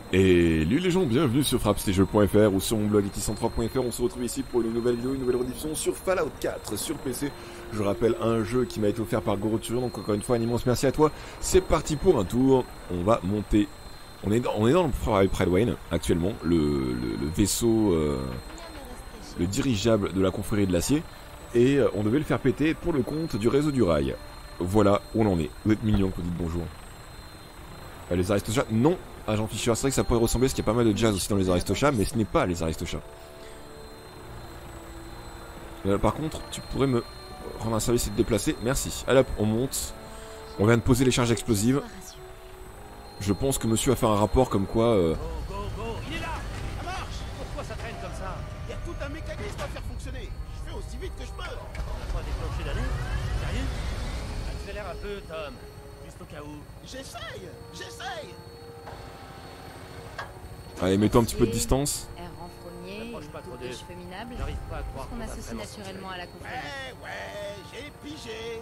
Et lui les gens, bienvenue sur frappstjeux.fr ou sur mon blog eti103.fr. On se retrouve ici pour une nouvelle vidéo, une nouvelle rediffusion sur Fallout 4 sur PC. Je rappelle un jeu qui m'a été offert par Goroturion, donc encore une fois un immense merci à toi. C'est parti pour un tour, on va monter. On est dans le Pridewayne actuellement, le vaisseau, le dirigeable de la confrérie de l'acier. Et on devait le faire péter pour le compte du réseau du rail. Voilà où on en est. Vous êtes mignons quand vous dites bonjour. Les Aristochats, non. Agent Fisher, c'est vrai que ça pourrait ressembler parce qu'il y a pas mal de jazz aussi dans les Aristochats, mais ce n'est pas les Aristochats. Par contre, tu pourrais me rendre un service et te déplacer. Merci. Allez hop, on monte. On vient de poser les charges explosives. Je pense que monsieur a fait un rapport comme quoi... Go, il est là. Ça marche. Pourquoi ça traîne comme ça? Il y a tout un mécanisme à faire fonctionner. Je fais aussi vite que je peux. On n'a pas déclenché d'alerte? Sérieux? Accélère un peu, Tom. Juste au cas où. J'essaye. Allez, mets-toi un petit peu de distance. Air renfrogné, N'approche pas trop des d'eux. cheveux minables, J'arrive pas à croire qu'on qu'on va associe vraiment naturellement à la confrérie. Ouais, j'ai pigé.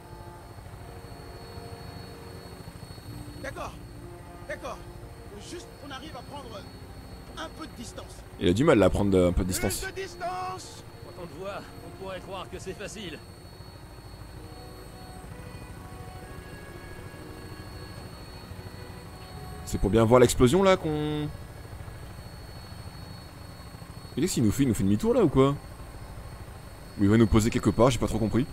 D'accord. Faut juste qu'on arrive à prendre un peu de distance. Il a du mal là à prendre un peu de distance. Plus de distance. Quand on te voit, on pourrait croire que c'est facile. C'est pour bien voir l'explosion là qu'on... Et qu'est-ce qu'il nous fait? Il nous fait demi-tour là ou quoi? Ou il va nous poser quelque part, j'ai pas trop compris.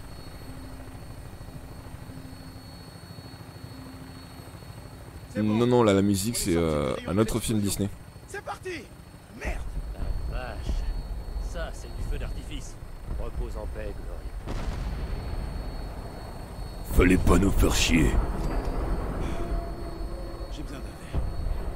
Bon. Non, là la musique c'est un autre film Disney. C'est parti. Merde. La vache. Ça, c'est du feu d'artifice. Repose en paix, Gloria. Fallait pas nous faire chier. J'ai besoin d'un verre.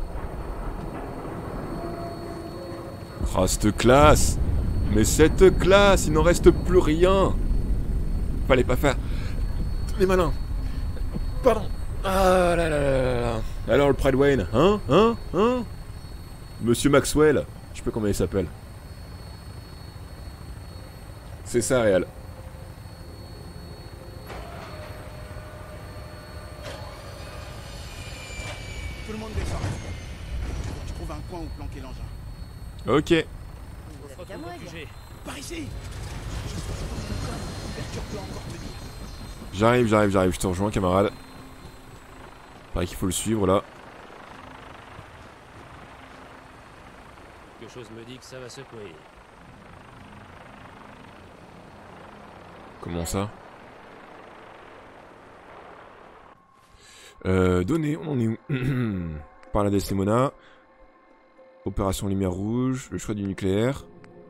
Ah, cette classe! Mais cette classe, il n'en reste plus rien! Fallait pas faire... les malins! Pardon! Ah là là là là. Alors le Pridewayne, hein? Monsieur Maxwell, je sais pas comment il s'appelle. C'est ça, réel. Tout le monde descend. Je trouve un coin où planquer l'engin. Ok. On se retrouve moi, au QG. Par ici. L'ouverture peut encore tenir. J'arrive, je te rejoins camarade. Pareil qu'il faut le suivre là. Quelque chose me dit que ça va secouer. Comment ça? Données, on en est où? Par la Desdemona. Opération lumière rouge, le choix du nucléaire.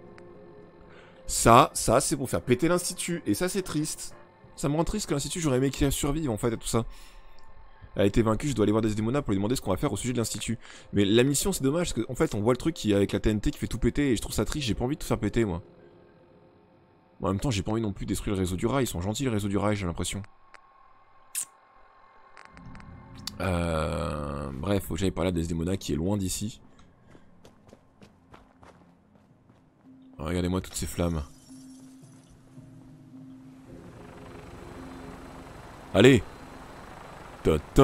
Ça c'est pour faire péter l'institut. Et ça c'est triste. Ça me rend triste que l'institut, j'aurais aimé qu'il survive en fait à tout ça. Elle a été vaincue, je dois aller voir Desdemona pour lui demander ce qu'on va faire au sujet de l'institut. Mais la mission c'est dommage parce qu'en fait on voit le truc qui avec la TNT qui fait tout péter et je trouve ça triste, j'ai pas envie de tout faire péter moi. Bon, en même temps j'ai pas envie non plus de détruire le réseau du rail, ils sont gentils le réseau du rail j'ai l'impression. Bref, faut que j'aille par là Desdemona qui est loin d'ici. Regardez-moi toutes ces flammes. Allez! C'est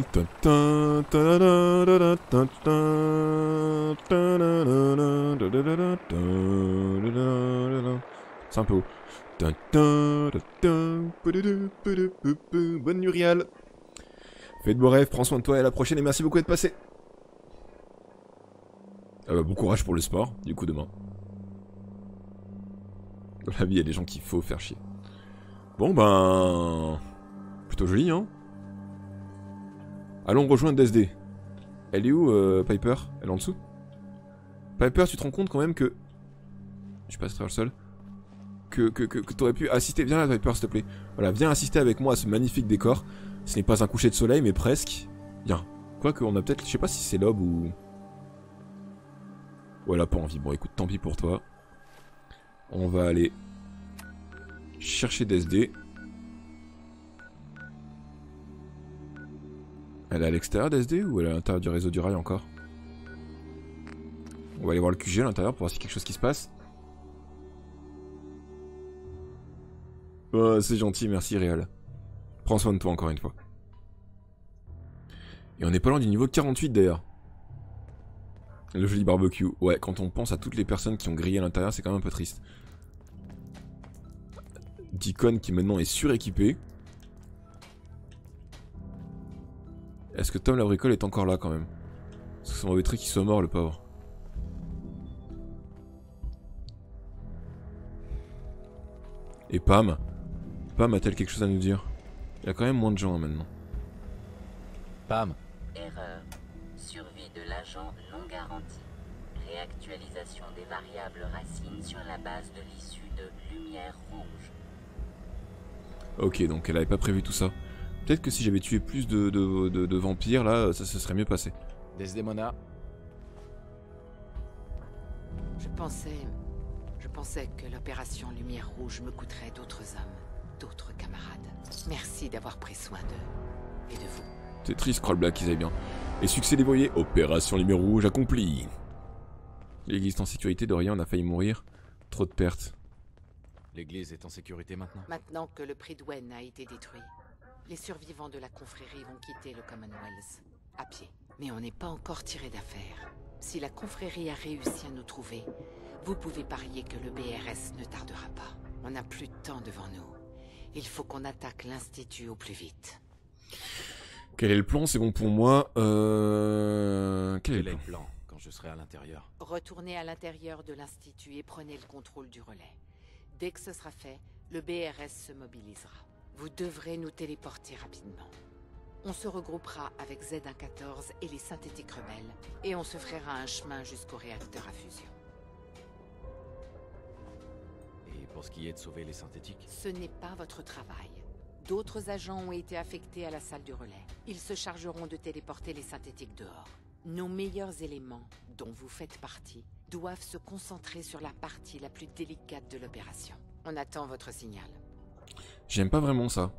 un peu haut. Bonne nuit Rial. Fais de beaux rêves, prends soin de toi et à la prochaine et merci beaucoup d'être passé. Bon courage pour le sport, du coup demain. Dans la vie il y a des gens qu'il faut faire chier. Bon ben... plutôt joli hein. Allons rejoindre DSD. Elle est où Piper? Elle est en dessous? Piper, tu te rends compte quand même que... Je passe travers le sol. Que t'aurais pu assister... Viens là Piper s'il te plaît. Voilà, viens assister avec moi à ce magnifique décor. Ce n'est pas un coucher de soleil mais presque. Viens. Quoique on a peut-être... Je sais pas si c'est l'aube ou... Ouais, elle a pas envie. Bon écoute, tant pis pour toi. On va aller... chercher DSD. Elle est à l'extérieur d'SD ou elle est à l'intérieur du réseau du rail encore? On va aller voir le QG à l'intérieur pour voir s'il y a quelque chose qui se passe. Oh, c'est gentil, merci Réal. Prends soin de toi encore une fois. Et on n'est pas loin du niveau 48 d'ailleurs. Le joli barbecue. Ouais, quand on pense à toutes les personnes qui ont grillé à l'intérieur, c'est quand même un peu triste. Deacon qui maintenant est suréquipé. Est-ce que Tom la bricole est encore là quand même? Parce que ça m'embêterait qu'il soit mort, le pauvre. Et Pam? Pam a-t-elle quelque chose à nous dire? Il y a quand même moins de gens hein, maintenant. Pam. Erreur. Survie de l'agent non garantie. Réactualisation des variables racines sur la base de l'issue de lumière rouge. Ok, donc elle avait pas prévu tout ça. Peut-être que si j'avais tué plus de vampires, là, ça se serait mieux passé. Desdemona. Je pensais que l'opération Lumière Rouge me coûterait d'autres hommes, d'autres camarades. Merci d'avoir pris soin d'eux et de vous. C'est triste, Scrollblack, ils avaient bien. Et succès dévoyé, opération Lumière Rouge accomplie. L'église est en sécurité, de rien, on a failli mourir. Trop de pertes. L'église est en sécurité maintenant. Maintenant que le Pridwen a été détruit, les survivants de la confrérie vont quitter le Commonwealth à pied. Mais on n'est pas encore tiré d'affaire. Si la confrérie a réussi à nous trouver, vous pouvez parier que le BRS ne tardera pas. On n'a plus de temps devant nous. Il faut qu'on attaque l'Institut au plus vite. Quel est le plan? C'est bon pour moi. Quel est le plan? Quand je serai à l'intérieur. Retournez à l'intérieur de l'Institut et prenez le contrôle du relais. Dès que ce sera fait, le BRS se mobilisera. Vous devrez nous téléporter rapidement. On se regroupera avec Z114 et les synthétiques rebelles, et on se frayera un chemin jusqu'au réacteur à fusion. Et pour ce qui est de sauver les synthétiques? Ce n'est pas votre travail. D'autres agents ont été affectés à la salle du relais. Ils se chargeront de téléporter les synthétiques dehors. Nos meilleurs éléments, dont vous faites partie, doivent se concentrer sur la partie la plus délicate de l'opération. On attend votre signal. J'aime pas vraiment ça.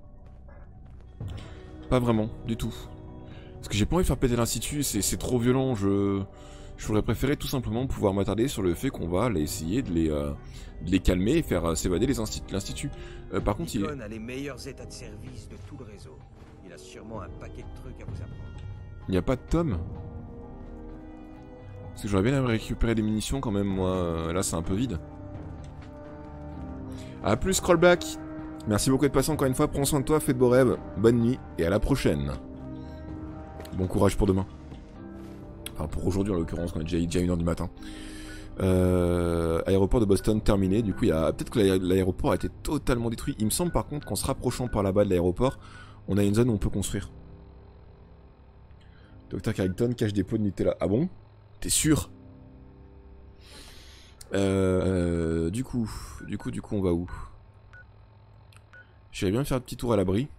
Pas vraiment, du tout. Parce que j'ai pas envie de faire péter l'institut, c'est trop violent. J'aurais préféré tout simplement pouvoir m'attarder sur le fait qu'on va aller essayer de les calmer et faire s'évader l'institut. Par contre, Deacon a les meilleurs états de service de tout le réseau. Il a sûrement un paquet de trucs à vous apprendre. il n'y a pas de Tom. Parce que j'aurais bien aimé récupérer des munitions quand même, moi. Là, c'est un peu vide. A plus, Scrollback. Merci beaucoup d'être passé encore une fois. Prends soin de toi, fais de beaux rêves. Bonne nuit et à la prochaine. Bon courage pour demain. Enfin, pour aujourd'hui en l'occurrence, quand il est déjà 1h du matin. Aéroport de Boston terminé. Du coup, il y a peut-être que l'aéroport a été totalement détruit. Il me semble par contre qu'en se rapprochant par là-bas de l'aéroport, on a une zone où on peut construire. Dr Carrington cache des pots de Nutella. Ah bon? T'es sûr? Du coup, on va où? J'allais bien me faire un petit tour à l'abri.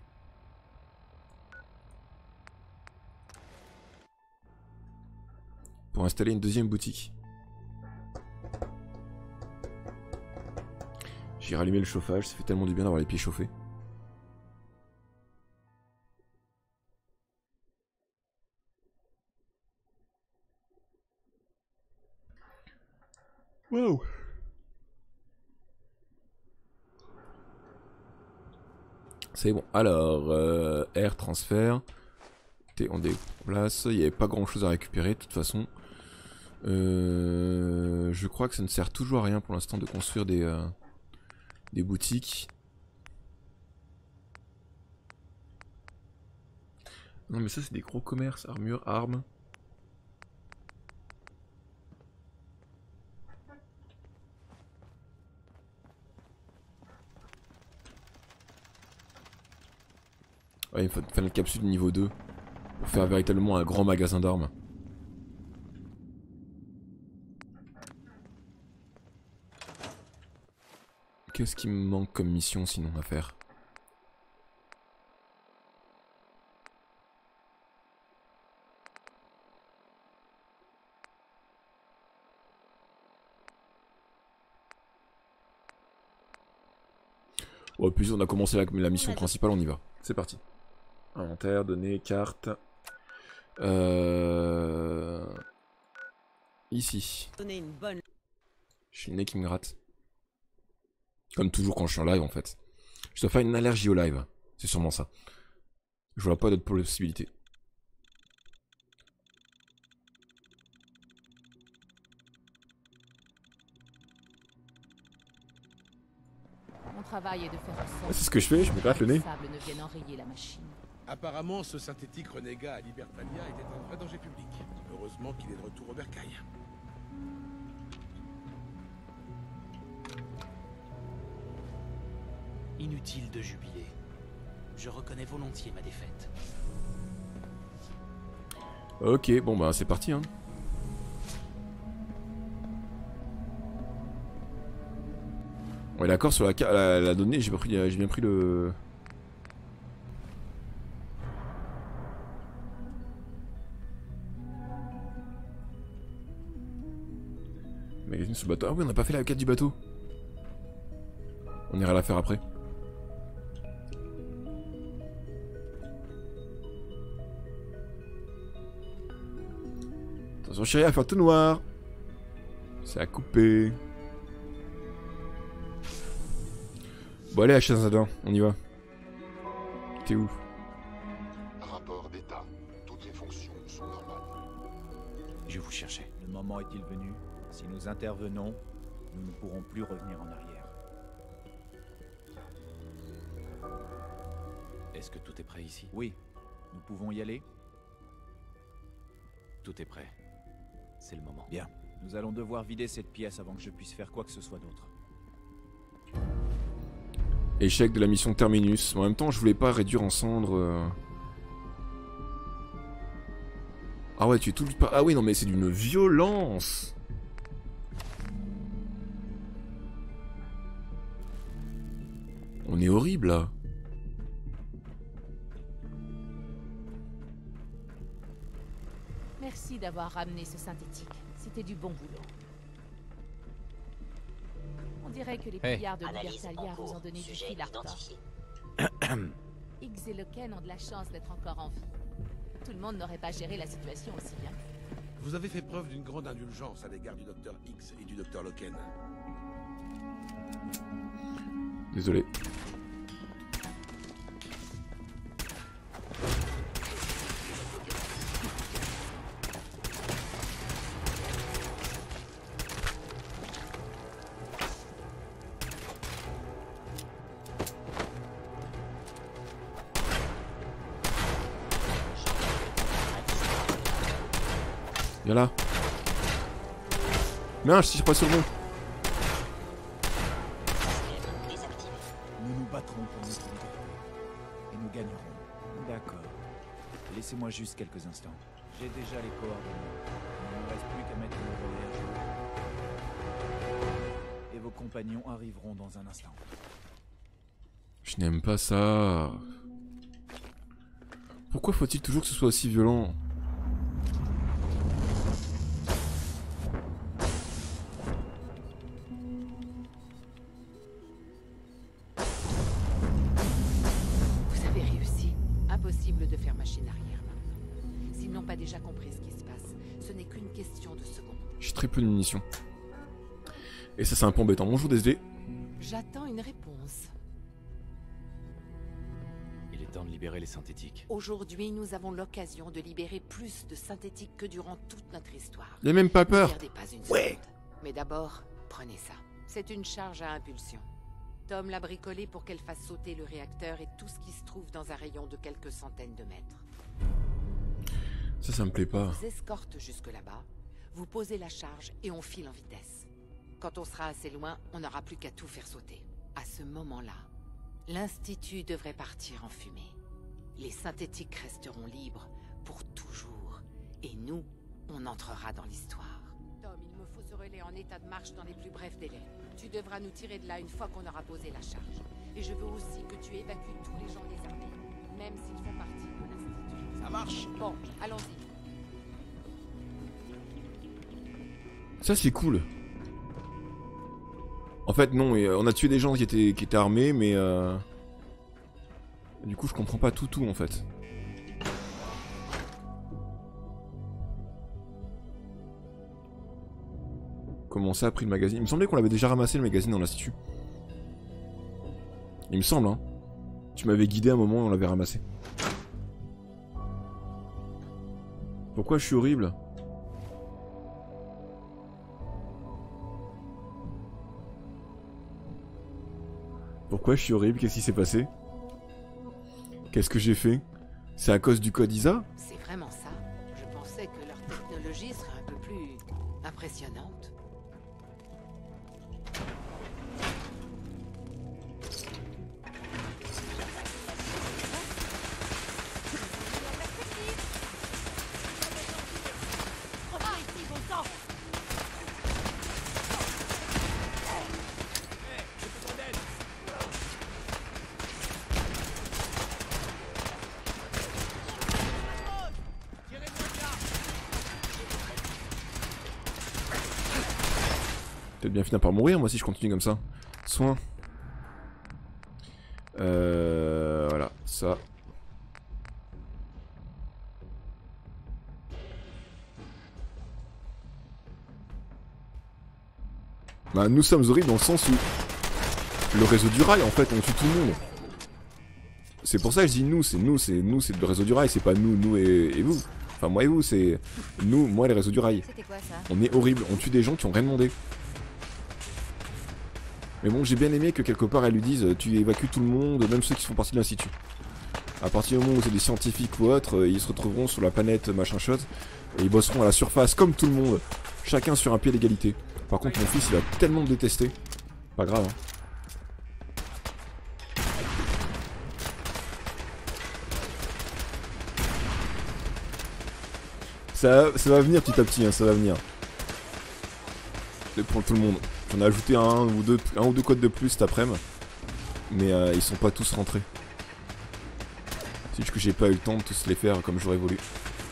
Pour installer une deuxième boutique. J'ai rallumé le chauffage, ça fait tellement du bien d'avoir les pieds chauffés. Wow. C'est bon. Alors, air transfert. On déplace. Il n'y avait pas grand chose à récupérer de toute façon. Je crois que ça ne sert toujours à rien pour l'instant de construire des boutiques. Non mais ça c'est des gros commerces, armure, armes. Ouais, il me faut faire une capsule de niveau 2 pour faire véritablement un grand magasin d'armes. Qu'est-ce qui me manque comme mission sinon à faire? Ouais, puis on a commencé la mission principale, on y va. C'est parti. Inventaire, données, carte. Ici. J'ai le nez qui me gratte. Comme toujours quand je suis en live en fait. Je dois faire une allergie au live. C'est sûrement ça. Je vois pas d'autres possibilités. travail est de faire en sorte Ah, c'est ce que je fais, je me gratte le nez. que les sables ne viennent enrayer la machine. Apparemment, ce synthétique renégat à Libertalia était un vrai danger public. Heureusement qu'il est de retour au bercail. Inutile de jubiler. Je reconnais volontiers ma défaite. Ok, bon bah c'est parti hein. On est d'accord sur la donnée, j'ai bien pris le... Magazine sur le bateau. Ah oui, on n'a pas fait la quête du bateau. On ira la faire après. Attention chérie, à faire tout noir. C'est à couper. Bon allez H1Z1, on y va. T'es où? Rapport d'état. Toutes les fonctions sont normales. Je vous cherchais. Le moment est-il venu? Si nous intervenons, nous ne pourrons plus revenir en arrière. Est-ce que tout est prêt ici? Oui, nous pouvons y aller? Tout est prêt. C'est le moment. Bien. Nous allons devoir vider cette pièce avant que je puisse faire quoi que ce soit d'autre. Échec de la mission Terminus. En même temps, je voulais pas réduire en cendres. Ah ouais, tu es tout le... Ah oui, non mais c'est d'une violence. On est horrible là. Merci d'avoir ramené ce synthétique. C'était du bon boulot. On dirait que les pillards de Libertalia vous ont donné du fil à retordre. Higgs et Loken ont de la chance d'être encore en vie. Tout le monde n'aurait pas géré la situation aussi bien. Vous avez fait preuve d'une grande indulgence à l'égard du docteur Higgs et du docteur Loken. Désolé. Viens là. Non, je tire pas sur le bon. Nous nous battrons pour notre liberté. Et nous gagnerons. D'accord. Laissez-moi juste quelques instants. J'ai déjà les coordonnées. Il ne me reste plus qu'à mettre le relais à jour. Et vos compagnons arriveront dans un instant. Je n'aime pas ça. Pourquoi faut-il toujours que ce soit aussi violent ? Vous avez réussi. Impossible de faire machine arrière maintenant. S'ils n'ont pas déjà compris ce qui se passe, ce n'est qu'une question de secondes. J'ai très peu de munitions. Et ça c'est un peu embêtant. Bonjour DSD. J'attends une réponse. Il est temps de libérer les synthétiques. Aujourd'hui, nous avons l'occasion de libérer plus de synthétiques que durant toute notre histoire. Y'a même pas peur. Ne perdez pas une seconde. Mais d'abord, prenez ça. C'est une charge à impulsion. Tom l'a bricolée pour qu'elle fasse sauter le réacteur et tout ce qui se trouve dans un rayon de quelques centaines de mètres. Ça me plaît pas. Vous escorte jusque là-bas, vous posez la charge et on file en vitesse. Quand on sera assez loin, on n'aura plus qu'à tout faire sauter. À ce moment-là, l'Institut devrait partir en fumée. Les synthétiques resteront libres pour toujours. Et nous, on entrera dans l'histoire. Tom, il me faut ce relais en état de marche dans les plus brefs délais. Tu devras nous tirer de là une fois qu'on aura posé la charge. Et je veux aussi que tu évacues tous les gens désarmés, même s'ils font partie de l'Institut. Ça marche. Bon, allons-y. Ça c'est cool. En fait non, on a tué des gens qui étaient armés, mais du coup je comprends pas tout en fait. Comment ça a pris le magazine? Il me semblait qu'on l'avait déjà ramassé le magazine dans l'institut. Il me semble hein. Tu m'avais guidé à un moment et on l'avait ramassé. Pourquoi je suis horrible? Pourquoi je suis horrible? Qu'est-ce qui s'est passé? Qu'est-ce que j'ai fait? C'est à cause du code ISA? C'est vraiment ça. Je pensais que leur technologie serait un peu plus impressionnante. Peut-être bien finir par mourir, moi, si je continue comme ça. Soin. Voilà, ça. Bah, nous sommes horribles dans le sens où le réseau du rail, en fait, on tue tout le monde. C'est pour ça que je dis nous, c'est le réseau du rail, c'est pas nous et vous. Enfin, moi et vous, c'est nous, moi, les réseaux du rail. C'était quoi ça? On est horrible, on tue des gens qui ont rien demandé. Mais bon, j'ai bien aimé que quelque part, elles lui disent tu évacues tout le monde, même ceux qui font partie de l'institut. À partir du moment où c'est des scientifiques ou autres, ils se retrouveront sur la planète machin chose, et ils bosseront à la surface comme tout le monde, chacun sur un pied d'égalité. Par contre, mon fils, il va tellement me détester. Pas grave, hein. Ça va venir petit à petit, hein, ça va venir. C'est pour tout le monde. J'en ai ajouté un ou deux codes de plus cet après-midi. Mais ils sont pas tous rentrés. C'est juste que j'ai pas eu le temps de tous les faire comme j'aurais voulu.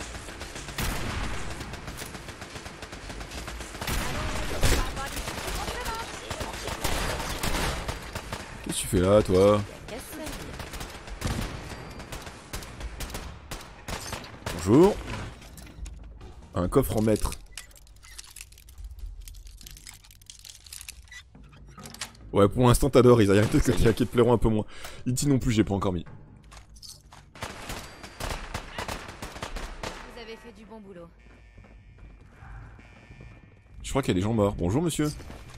Qu'est-ce que tu fais là, toi? Bonjour. Un coffre en maître. Ouais, pour l'instant t'adores, il y a peut-être qu'il y a qui te plairont un peu moins. E.T. non plus, j'ai pas encore mis. Vous avez fait du bon boulot. Je crois qu'il y a des gens morts. Bonjour monsieur.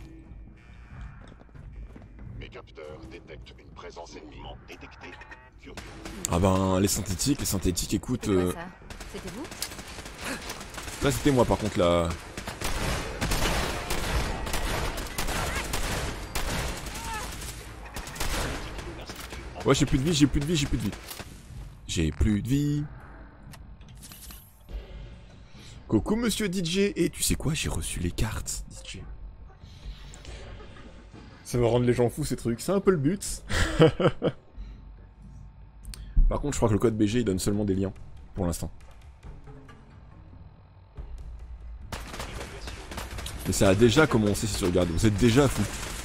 Mes capteurs détectent une présence ennemie détectée. Curieux. Ah ben, les synthétiques, écoute... C'était quoi ça? C'était vous? Là c'était moi par contre là. Ouais, j'ai plus de vie. J'ai plus de vie. Coucou monsieur DJ. Et tu sais quoi, j'ai reçu les cartes DJ. Ça va rendre les gens fous ces trucs, c'est un peu le but. Par contre je crois que le code BG il donne seulement des liens. Pour l'instant. Mais ça a déjà commencé si tu regardes, vous êtes déjà fou.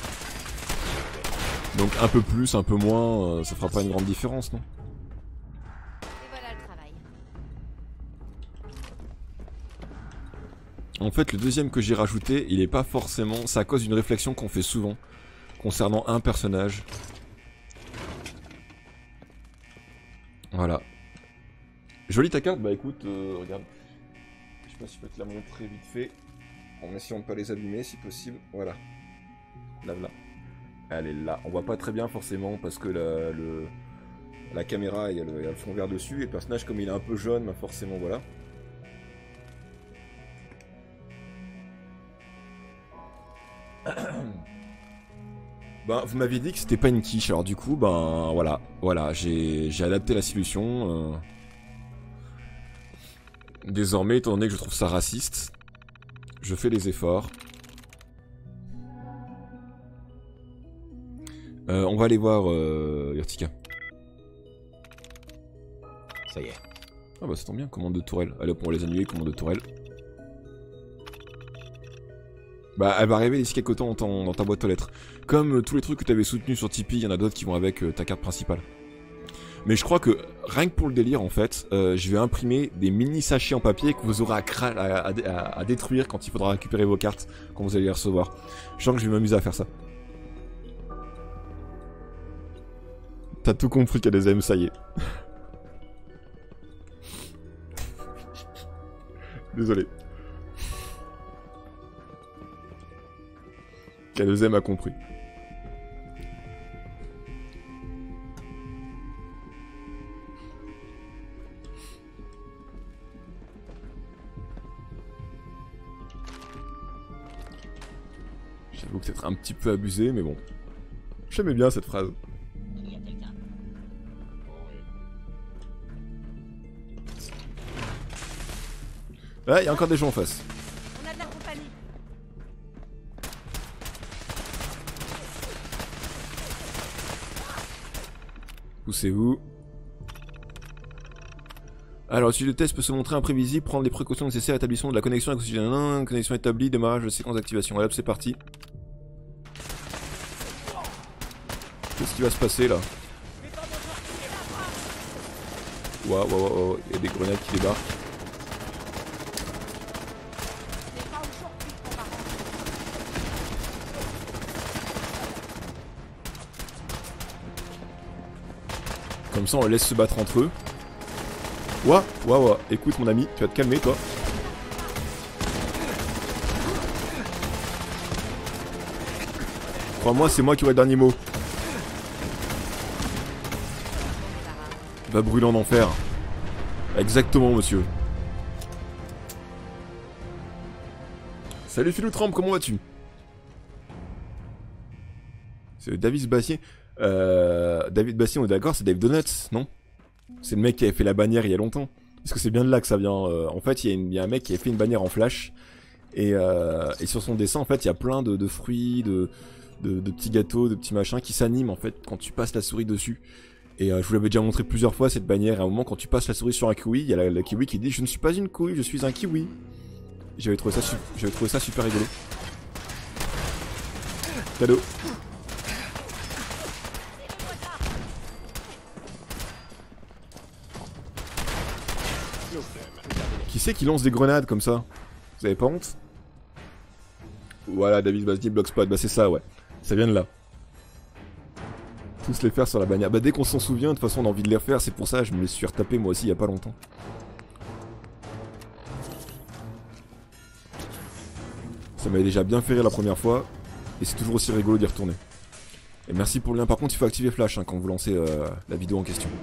Donc un peu plus, un peu moins, ça fera pas une grande différence, non? Et voilà le travail. En fait, le deuxième que j'ai rajouté, il est pas forcément... C'est à cause d'une réflexion qu'on fait souvent concernant un personnage. Voilà. Jolie ta carte? Bah écoute, regarde. Je sais pas si je peux te la montrer vite fait. En essayant de pas les abîmer si possible. Voilà. Là, là. Elle est là. On voit pas très bien forcément parce que la caméra il y a le fond vert dessus. Et le personnage comme il est un peu jaune, bah forcément voilà. Ben, vous m'aviez dit que c'était pas une quiche, alors du coup, ben voilà, j'ai adapté la solution. Désormais, étant donné que je trouve ça raciste, je fais les efforts. On va aller voir Urtica. Ça y est. Ah bah ça tombe bien, commande de tourelle. Allez hop, on va les annuler, commande de tourelle. Bah elle va arriver d'ici quelques temps dans ta boîte aux lettres. Comme tous les trucs que tu avais soutenus sur Tipeee, il y en a d'autres qui vont avec ta carte principale. Mais je crois que, rien que pour le délire en fait, je vais imprimer des mini sachets en papier que vous aurez à détruire quand il faudra récupérer vos cartes, quand vous allez les recevoir. Je sens que je vais m'amuser à faire ça. T'as tout compris KDZM, ça y est. Désolé. KDZM a compris. J'avoue que c'est peut-être un petit peu abusé, mais bon. J'aimais bien cette phrase. Là, il y a encore des gens en face. On a de la compagnie. Poussez-vous. Alors, si le test peut se montrer imprévisible, prendre les précautions nécessaires à l'établissement de la connexion avec oxygène. Connexion établie, démarrage de séquence d'activation. Allez hop, c'est parti. Qu'est-ce qui va se passer là? Waouh, waouh, waouh, il y a des grenades qui débarquent. Comme ça, on laisse se battre entre eux. Waouh, waouh, waouh, écoute mon ami, tu vas te calmer toi. Crois-moi, c'est moi qui aurai le dernier mot. Va brûler en enfer. Exactement, monsieur. Salut Philou Tramp, comment vas-tu? C'est David Bassier. David Bassier, on est d'accord, c'est Dave Donuts, non? C'est le mec qui avait fait la bannière il y a longtemps. Parce que c'est bien de là que ça vient. En fait, il y a un mec qui a fait une bannière en flash. Et sur son dessin, en fait, il y a plein de fruits, de petits gâteaux, de petits machins qui s'animent, en fait, quand tu passes la souris dessus. Et je vous l'avais déjà montré plusieurs fois, cette bannière. À un moment, quand tu passes la souris sur un kiwi, il y a la kiwi qui dit « Je ne suis pas une couille, je suis un kiwi ». J'avais trouvé ça super rigolo. Cadeau. Qui c'est qui lance des grenades comme ça? Vous avez pas honte? Voilà, David Bassier, Blockspot, bah c'est ça, ouais. Ça vient de là. Tous les faire sur la bannière. Bah dès qu'on s'en souvient, de toute façon on a envie de les refaire, c'est pour ça que je me les suis retapé moi aussi il y a pas longtemps. Ça m'avait déjà bien fait rire la première fois, et c'est toujours aussi rigolo d'y retourner. Et merci pour le lien, par contre il faut activer Flash hein, quand vous lancez la vidéo en question.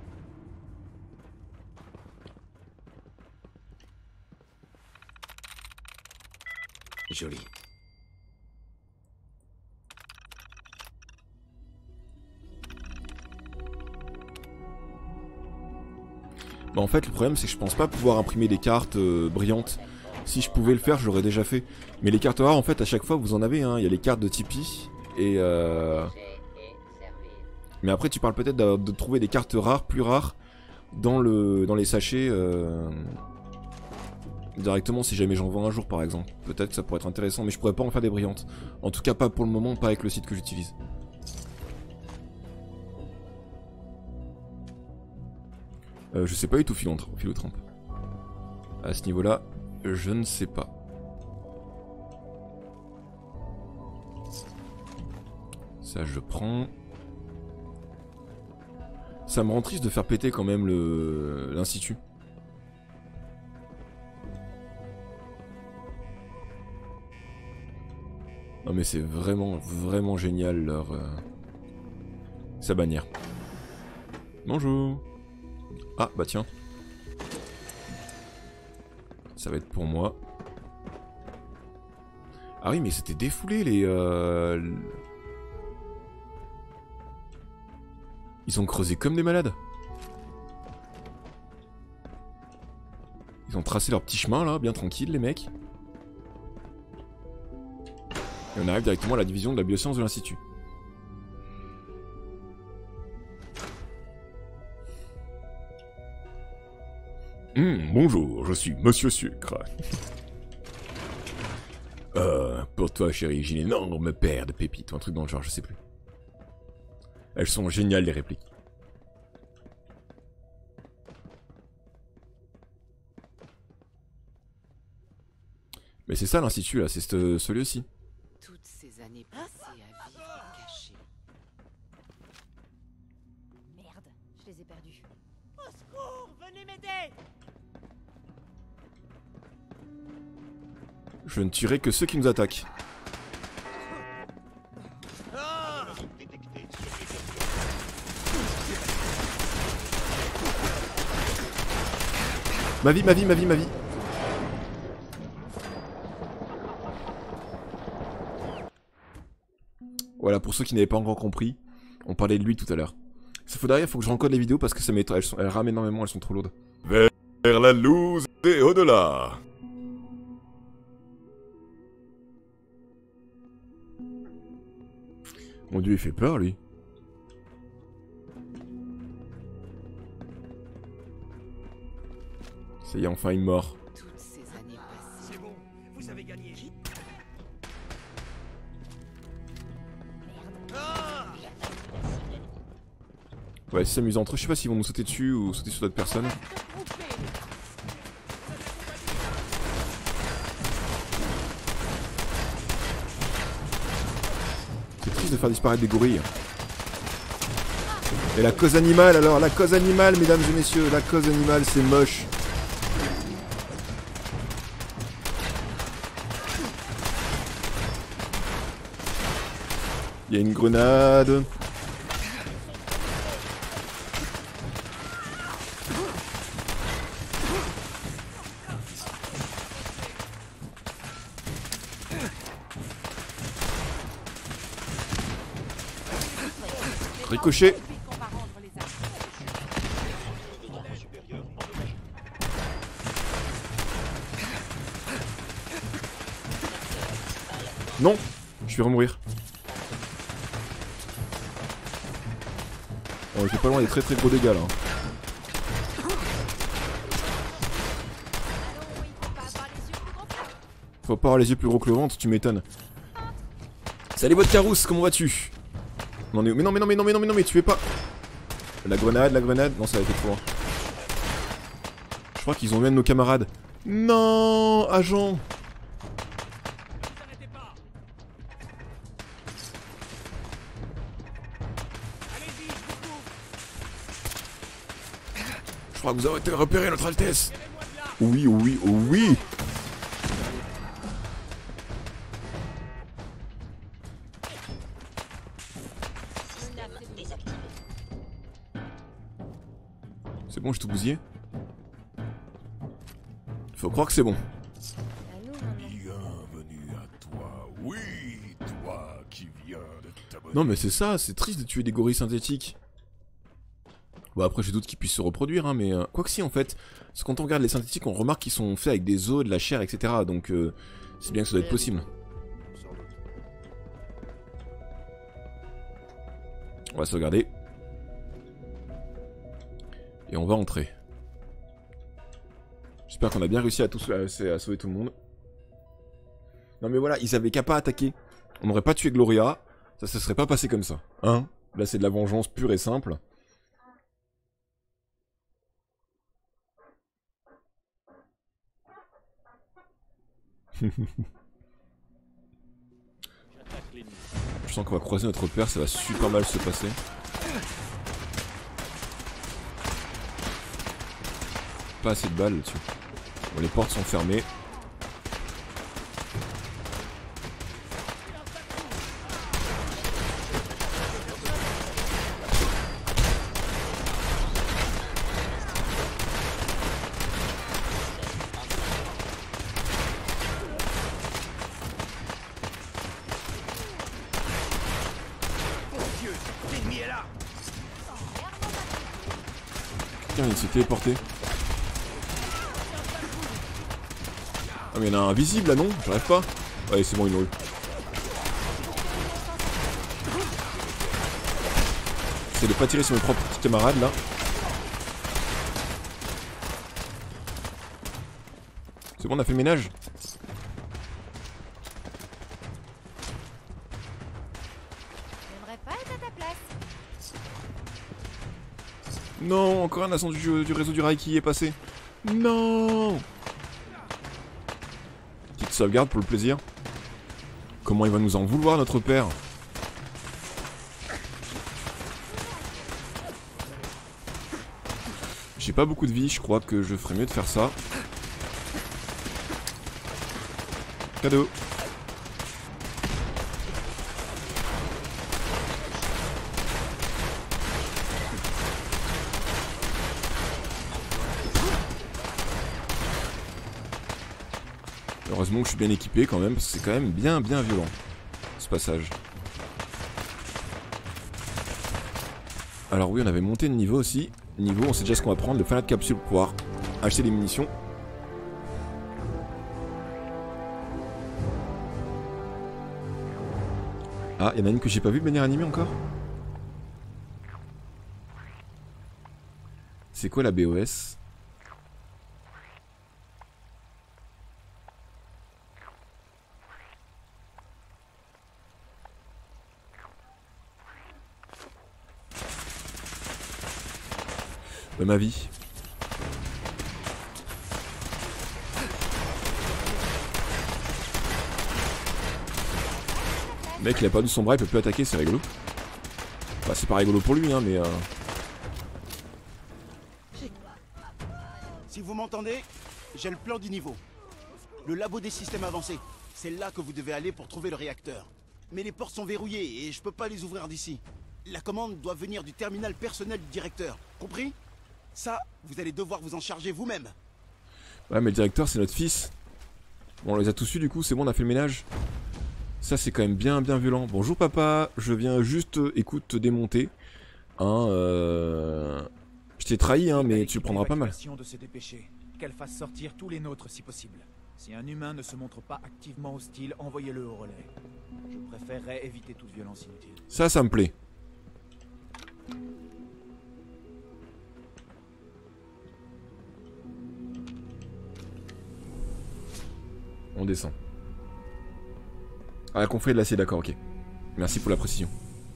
Joli. Bah en fait le problème c'est que je pense pas pouvoir imprimer des cartes brillantes. Si je pouvais le faire je l'aurais déjà fait. Mais les cartes rares en fait à chaque fois vous en avez hein. Il y a les cartes de Tipeee et mais après tu parles peut-être de trouver des cartes rares, plus rares dans les sachets directement si jamais j'en vends un jour par exemple. Peut-être que ça pourrait être intéressant mais je pourrais pas en faire des brillantes. En tout cas pas pour le moment, pas avec le site que j'utilise. Je sais pas du tout Philotramp. À ce niveau-là, je ne sais pas. Ça je prends. Ça me rend triste de faire péter quand même l'institut. Non mais c'est vraiment, vraiment génial leur... sa bannière. Bonjour. Ah bah tiens. Ça va être pour moi. Ah oui mais c'était défoulé les... Ils ont creusé comme des malades. Ils ont tracé leur petit chemin là, bien tranquille les mecs. Et on arrive directement à la division de la bioscience de l'institut. Bonjour, je suis Monsieur Sucre. Pour toi chérie, j'ai une énorme paire de pépites, ou un truc dans le genre, je sais plus. Elles sont géniales les répliques. Mais c'est ça l'institut là, c'est ce lieu-ci. Toutes ces années passées à vivre cachées. Merde, je les ai perdus. Au secours, venez m'aider! Je ne tuerai que ceux qui nous attaquent. Ma vie, ma vie, ma vie, ma vie. Voilà, pour ceux qui n'avaient pas encore compris, on parlait de lui tout à l'heure. Ça faut derrière, il faut que je rencode les vidéos parce que ça m'étonne, elles rament énormément, elles sont trop lourdes. Vers la loose et au-delà. Mon dieu, il fait peur, lui. Ça y est, enfin, il est mort. Toutes ces années passées. C'est bon, vous avez gagné. Ouais, c'est amusant entre eux. Je sais pas s'ils vont nous sauter dessus ou sauter sur d'autres personnes. C'est triste de faire disparaître des gorilles. Et la cause animale alors, la cause animale mesdames et messieurs, la cause animale c'est moche. Il y a une grenade. Ricochet. Non, je vais remourir. On était pas loin des très gros dégâts là. Faut pas avoir les yeux plus gros que le ventre, tu m'étonnes. Salut votre carousse, comment vas-tu? On en est où? Mais non, mais tu fais pas. La grenade, non ça va être trop. Je crois qu'ils ont eu un de nos camarades. Non, agent. Je crois que vous avez été repéré, notre Altesse. Oui. C'est bon, j'ai tout bousillé. Faut croire que c'est bon. Bienvenue à toi, oui, toi qui viens de t'abonner. Non mais c'est ça, c'est triste de tuer des gorilles synthétiques. Bon après j'ai doute qu'ils puissent se reproduire hein, mais quoique si en fait, parce que quand on regarde les synthétiques on remarque qu'ils sont faits avec des os, de la chair, etc. Donc c'est bien que ça doit être possible. On va sauvegarder. Et on va entrer. J'espère qu'on a bien réussi à sauver tout le monde. Non mais voilà, ils avaient qu'à pas attaquer. On n'aurait pas tué Gloria, ça se serait pas passé comme ça. Hein? Là c'est de la vengeance pure et simple. Je sens qu'on va croiser notre père, ça va super mal se passer. Pas assez de balles là-dessus. Bon, les portes sont fermées. Tiens, il s'est téléporté. Ah mais il y en a un invisible là non? J'arrive pas. Ouais c'est bon il mourut. J'essaie de pas tirer sur mes propres petits camarades là. C'est bon on a fait le ménage? J'aimerais pas être à ta place. Non, encore un ascendant du réseau du rail qui y est passé. Non. Petite sauvegarde pour le plaisir. Comment il va nous en vouloir notre père? J'ai pas beaucoup de vie, je crois que je ferais mieux de faire ça. Cadeau. Heureusement que je suis bien équipé quand même, parce que c'est quand même bien violent, ce passage. Alors oui, on avait monté de niveau aussi. Niveau, on sait déjà ce qu'on va prendre, le fanat de capsule pour pouvoir acheter des munitions. Ah, il y en a une que j'ai pas vue de manière animée encore. C'est quoi la BOS? De ma vie. Le mec il a perdu son bras, il peut plus attaquer, c'est rigolo. Bah c'est pas rigolo pour lui hein mais Si vous m'entendez, j'ai le plan du niveau. Le labo des systèmes avancés. C'est là que vous devez aller pour trouver le réacteur. Mais les portes sont verrouillées et je peux pas les ouvrir d'ici. La commande doit venir du terminal personnel du directeur. Compris? Ça, vous allez devoir vous en charger vous-même. Ouais mais le directeur c'est notre fils. Bon on les a tous eus du coup, c'est bon on a fait le ménage. Ça c'est quand même bien violent. Bonjour papa, je viens juste, écoute, te démonter. Hein, je t'ai trahi hein, mais tu le prendras pas mal. De se dépêcher, qu'elle fasse sortir tous les nôtres si possible. Si un humain ne se montre pas activement hostile, envoyez-le au relais. Je préférerais éviter toute violence inutile. Ça me plaît. On descend. Ah, la confrérie de l'acier, d'accord, ok. Merci pour la précision.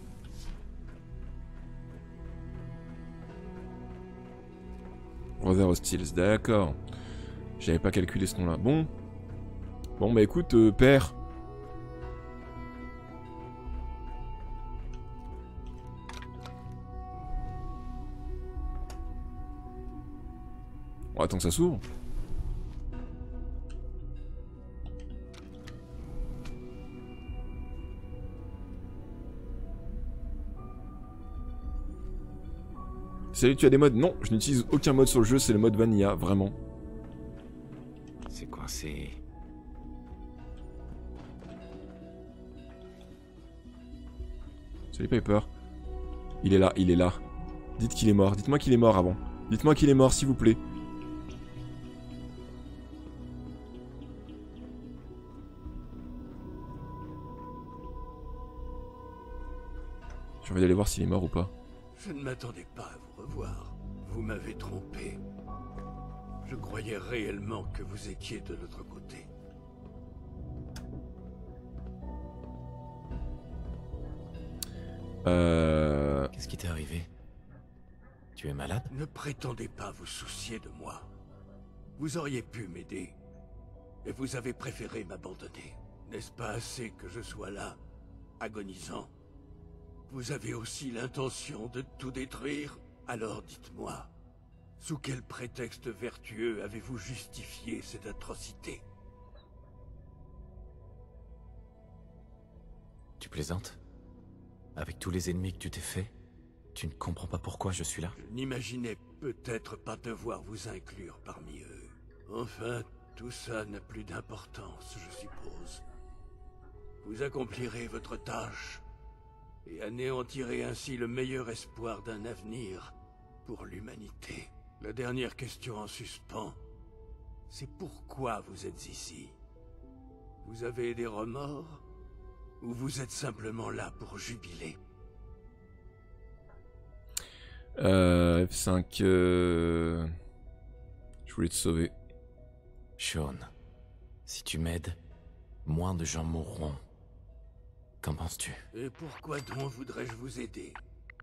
Brother Hostiles, d'accord. J'avais pas calculé ce nom-là. Bon. Bon, bah écoute, père. On attend que ça s'ouvre. Salut, tu as des modes? Non, je n'utilise aucun mode sur le jeu, c'est le mode Vanilla, vraiment. C'est coincé. Salut Piper. Il est là, il est là. Dites qu'il est mort, dites-moi qu'il est mort avant. Dites-moi qu'il est mort, s'il vous plaît. J'ai envie d'aller voir s'il est mort ou pas. Je ne m'attendais pas à vous revoir. Vous m'avez trompé. Je croyais réellement que vous étiez de l'autre côté. Qu'est-ce qui t'est arrivé? Tu es malade? Ne prétendez pas vous soucier de moi. Vous auriez pu m'aider. Et vous avez préféré m'abandonner. N'est-ce pas assez que je sois là, agonisant? Vous avez aussi l'intention de tout détruire? Alors dites-moi, sous quel prétexte vertueux avez-vous justifié cette atrocité? Tu plaisantes? Avec tous les ennemis que tu t'es fait, tu ne comprends pas pourquoi je suis là? Je n'imaginais peut-être pas devoir vous inclure parmi eux. Enfin, tout ça n'a plus d'importance, je suppose. Vous accomplirez votre tâche et anéantirez ainsi le meilleur espoir d'un avenir pour l'humanité. La dernière question en suspens, c'est pourquoi vous êtes ici? Vous avez des remords? Ou vous êtes simplement là pour jubiler? F5... Je voulais te sauver. Sean, si tu m'aides, moins de gens mourront. Qu'en penses-tu? Et pourquoi donc voudrais-je vous aider?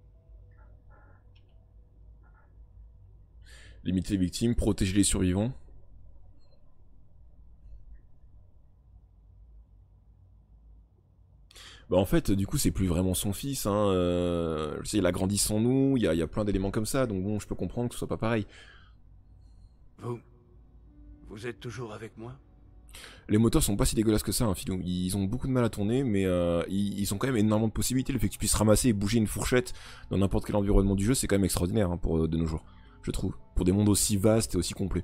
Limiter les victimes, protéger les survivants. Bah en fait, du coup, c'est plus vraiment son fils, hein. Je sais, il a grandi sans nous, il y a plein d'éléments comme ça, donc bon, je peux comprendre que ce soit pas pareil. Vous êtes toujours avec moi? Les moteurs sont pas si dégueulasses que ça, hein, Philou. Ils ont beaucoup de mal à tourner, mais ils ont quand même énormément de possibilités. Le fait que tu puisses ramasser et bouger une fourchette dans n'importe quel environnement du jeu, c'est quand même extraordinaire hein, pour de nos jours, je trouve. Pour des mondes aussi vastes et aussi complets.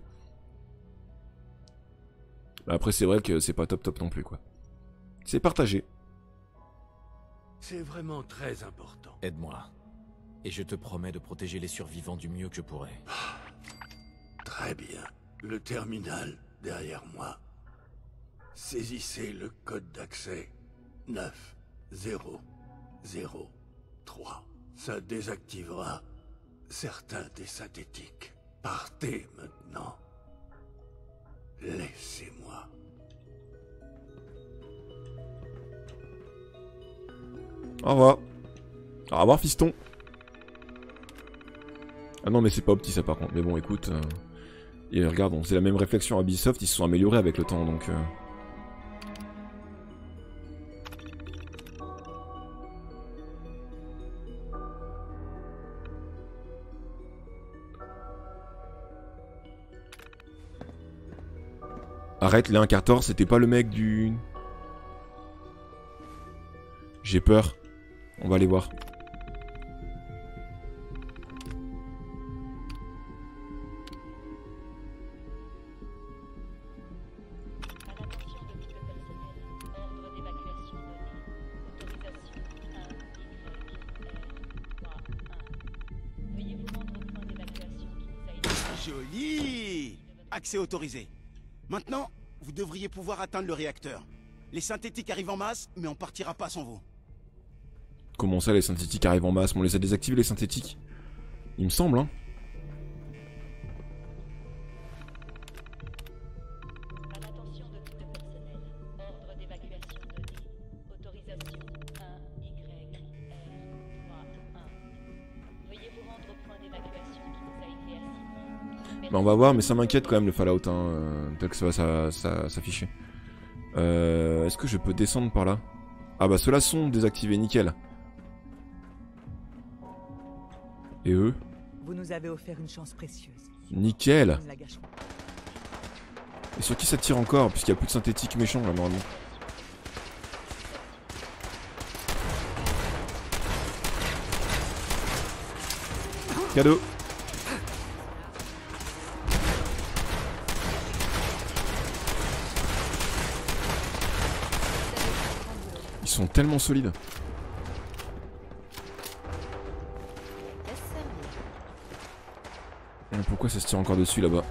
Après, c'est vrai que c'est pas top non plus, quoi. C'est partagé. C'est vraiment très important. Aide-moi. Et je te promets de protéger les survivants du mieux que je pourrai. Très bien. Le terminal derrière moi. Saisissez le code d'accès 9003. Ça désactivera certains des synthétiques. Partez maintenant. Laissez-moi. Au revoir. Au revoir, fiston. Ah non, mais c'est pas opti ça par contre. Mais bon, écoute. Et regarde, on faisait la même réflexion à Ubisoft, ils se sont améliorés avec le temps donc. Arrête, Léon Cartor, c'était pas le mec du... J'ai peur. On va aller voir. Joli! Accès autorisé. Maintenant, vous devriez pouvoir atteindre le réacteur. Les synthétiques arrivent en masse, mais on partira pas sans vous. Comment ça, les synthétiques arrivent en masse? On les a désactivés, les synthétiques? Il me semble, hein. Bah on va voir, mais ça m'inquiète quand même le Fallout, hein, tel que ça va s'afficher. Est-ce que je peux descendre par là? Ah bah ceux-là sont désactivés, nickel. Et eux? Vous nous avez offert une chance précieuse. Nickel. Et sur qui ça tire encore? Puisqu'il n'y a plus de synthétique méchant là normalement. Cadeau. Ils sont tellement solides. Pourquoi ça se tire encore dessus là-bas?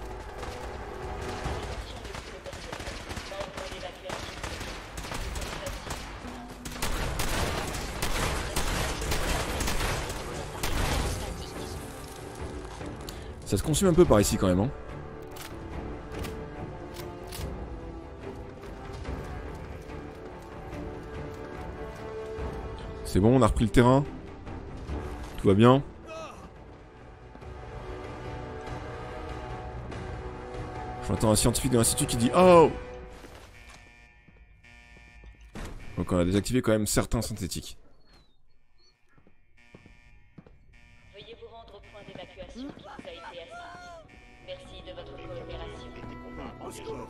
Ça se consume un peu par ici quand même, hein. C'est bon, on a repris le terrain. Tout va bien. J'entends un scientifique de l'institut qui dit « Oh !» Donc on a désactivé quand même certains synthétiques. Veuillez vous rendre au point d'évacuation qui vous a été assigné. Merci de votre coopération. Au secours.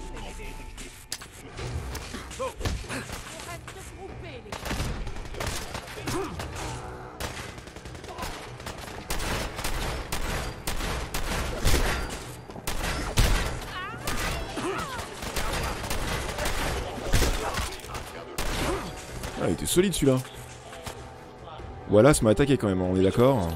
Ah, il était solide celui-là. Voilà, ça m'a attaqué quand même, on est d'accord.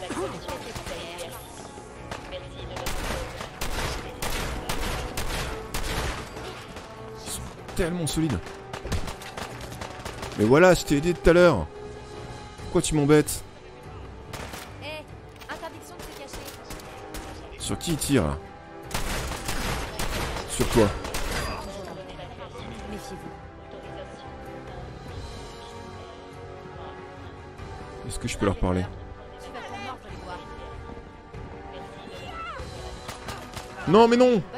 Ils sont tellement solides. Mais voilà, je t'ai aidé tout à l'heure. Pourquoi tu m'embêtes? Interdiction de se cacher. Sur qui il tire là? Sur toi. Est-ce que je peux leur parler? Non mais non!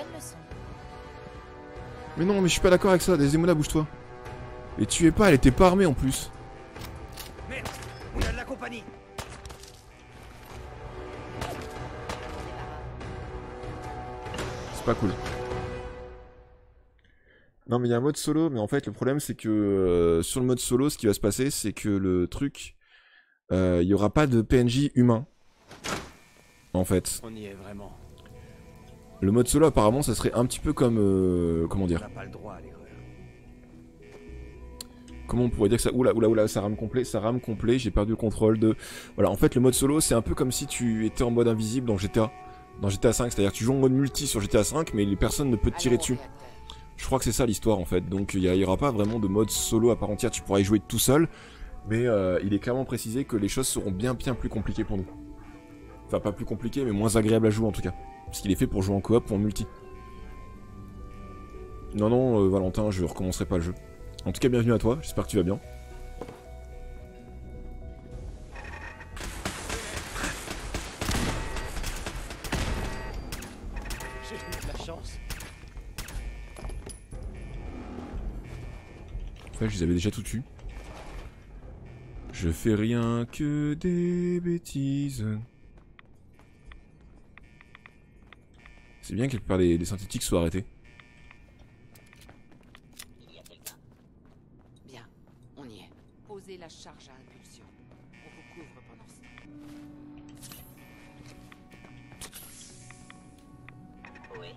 Mais non, mais je suis pas d'accord avec ça, Desdemona, bouge-toi. Et tu es pas, elle était pas armée en plus. Merde, on a de la compagnie. C'est pas cool. Non mais il y a un mode solo, mais en fait le problème c'est que sur le mode solo, ce qui va se passer, c'est que le truc... il y aura pas de PNJ humain. En fait. On y est vraiment. Le mode solo apparemment ça serait un petit peu comme... comment dire? On n'a pas le droit à l'erreur. Comment on pourrait dire que ça... Oula, ça rame complet, j'ai perdu le contrôle de... Voilà, en fait, le mode solo, c'est un peu comme si tu étais en mode invisible dans GTA 5, c'est-à-dire que tu joues en mode multi sur GTA 5, mais les personnes ne peuvent te tirer dessus. Je crois que c'est ça l'histoire, en fait. Donc, il y aura pas vraiment de mode solo à part entière, tu pourras y jouer tout seul, mais il est clairement précisé que les choses seront bien plus compliquées pour nous. Enfin, pas plus compliquées, mais moins agréables à jouer, en tout cas. Parce qu'il est fait pour jouer en coop ou en multi. Non, Valentin, je recommencerai pas le jeu. En tout cas, bienvenue à toi, j'espère que tu vas bien. J'ai eu de la chance. En fait, je les avais déjà tout tués. Je fais rien que des bêtises. C'est bien que la plupart des synthétiques soient arrêtés. Posez la charge à impulsion. On vous couvre pendant ce temps. Oui.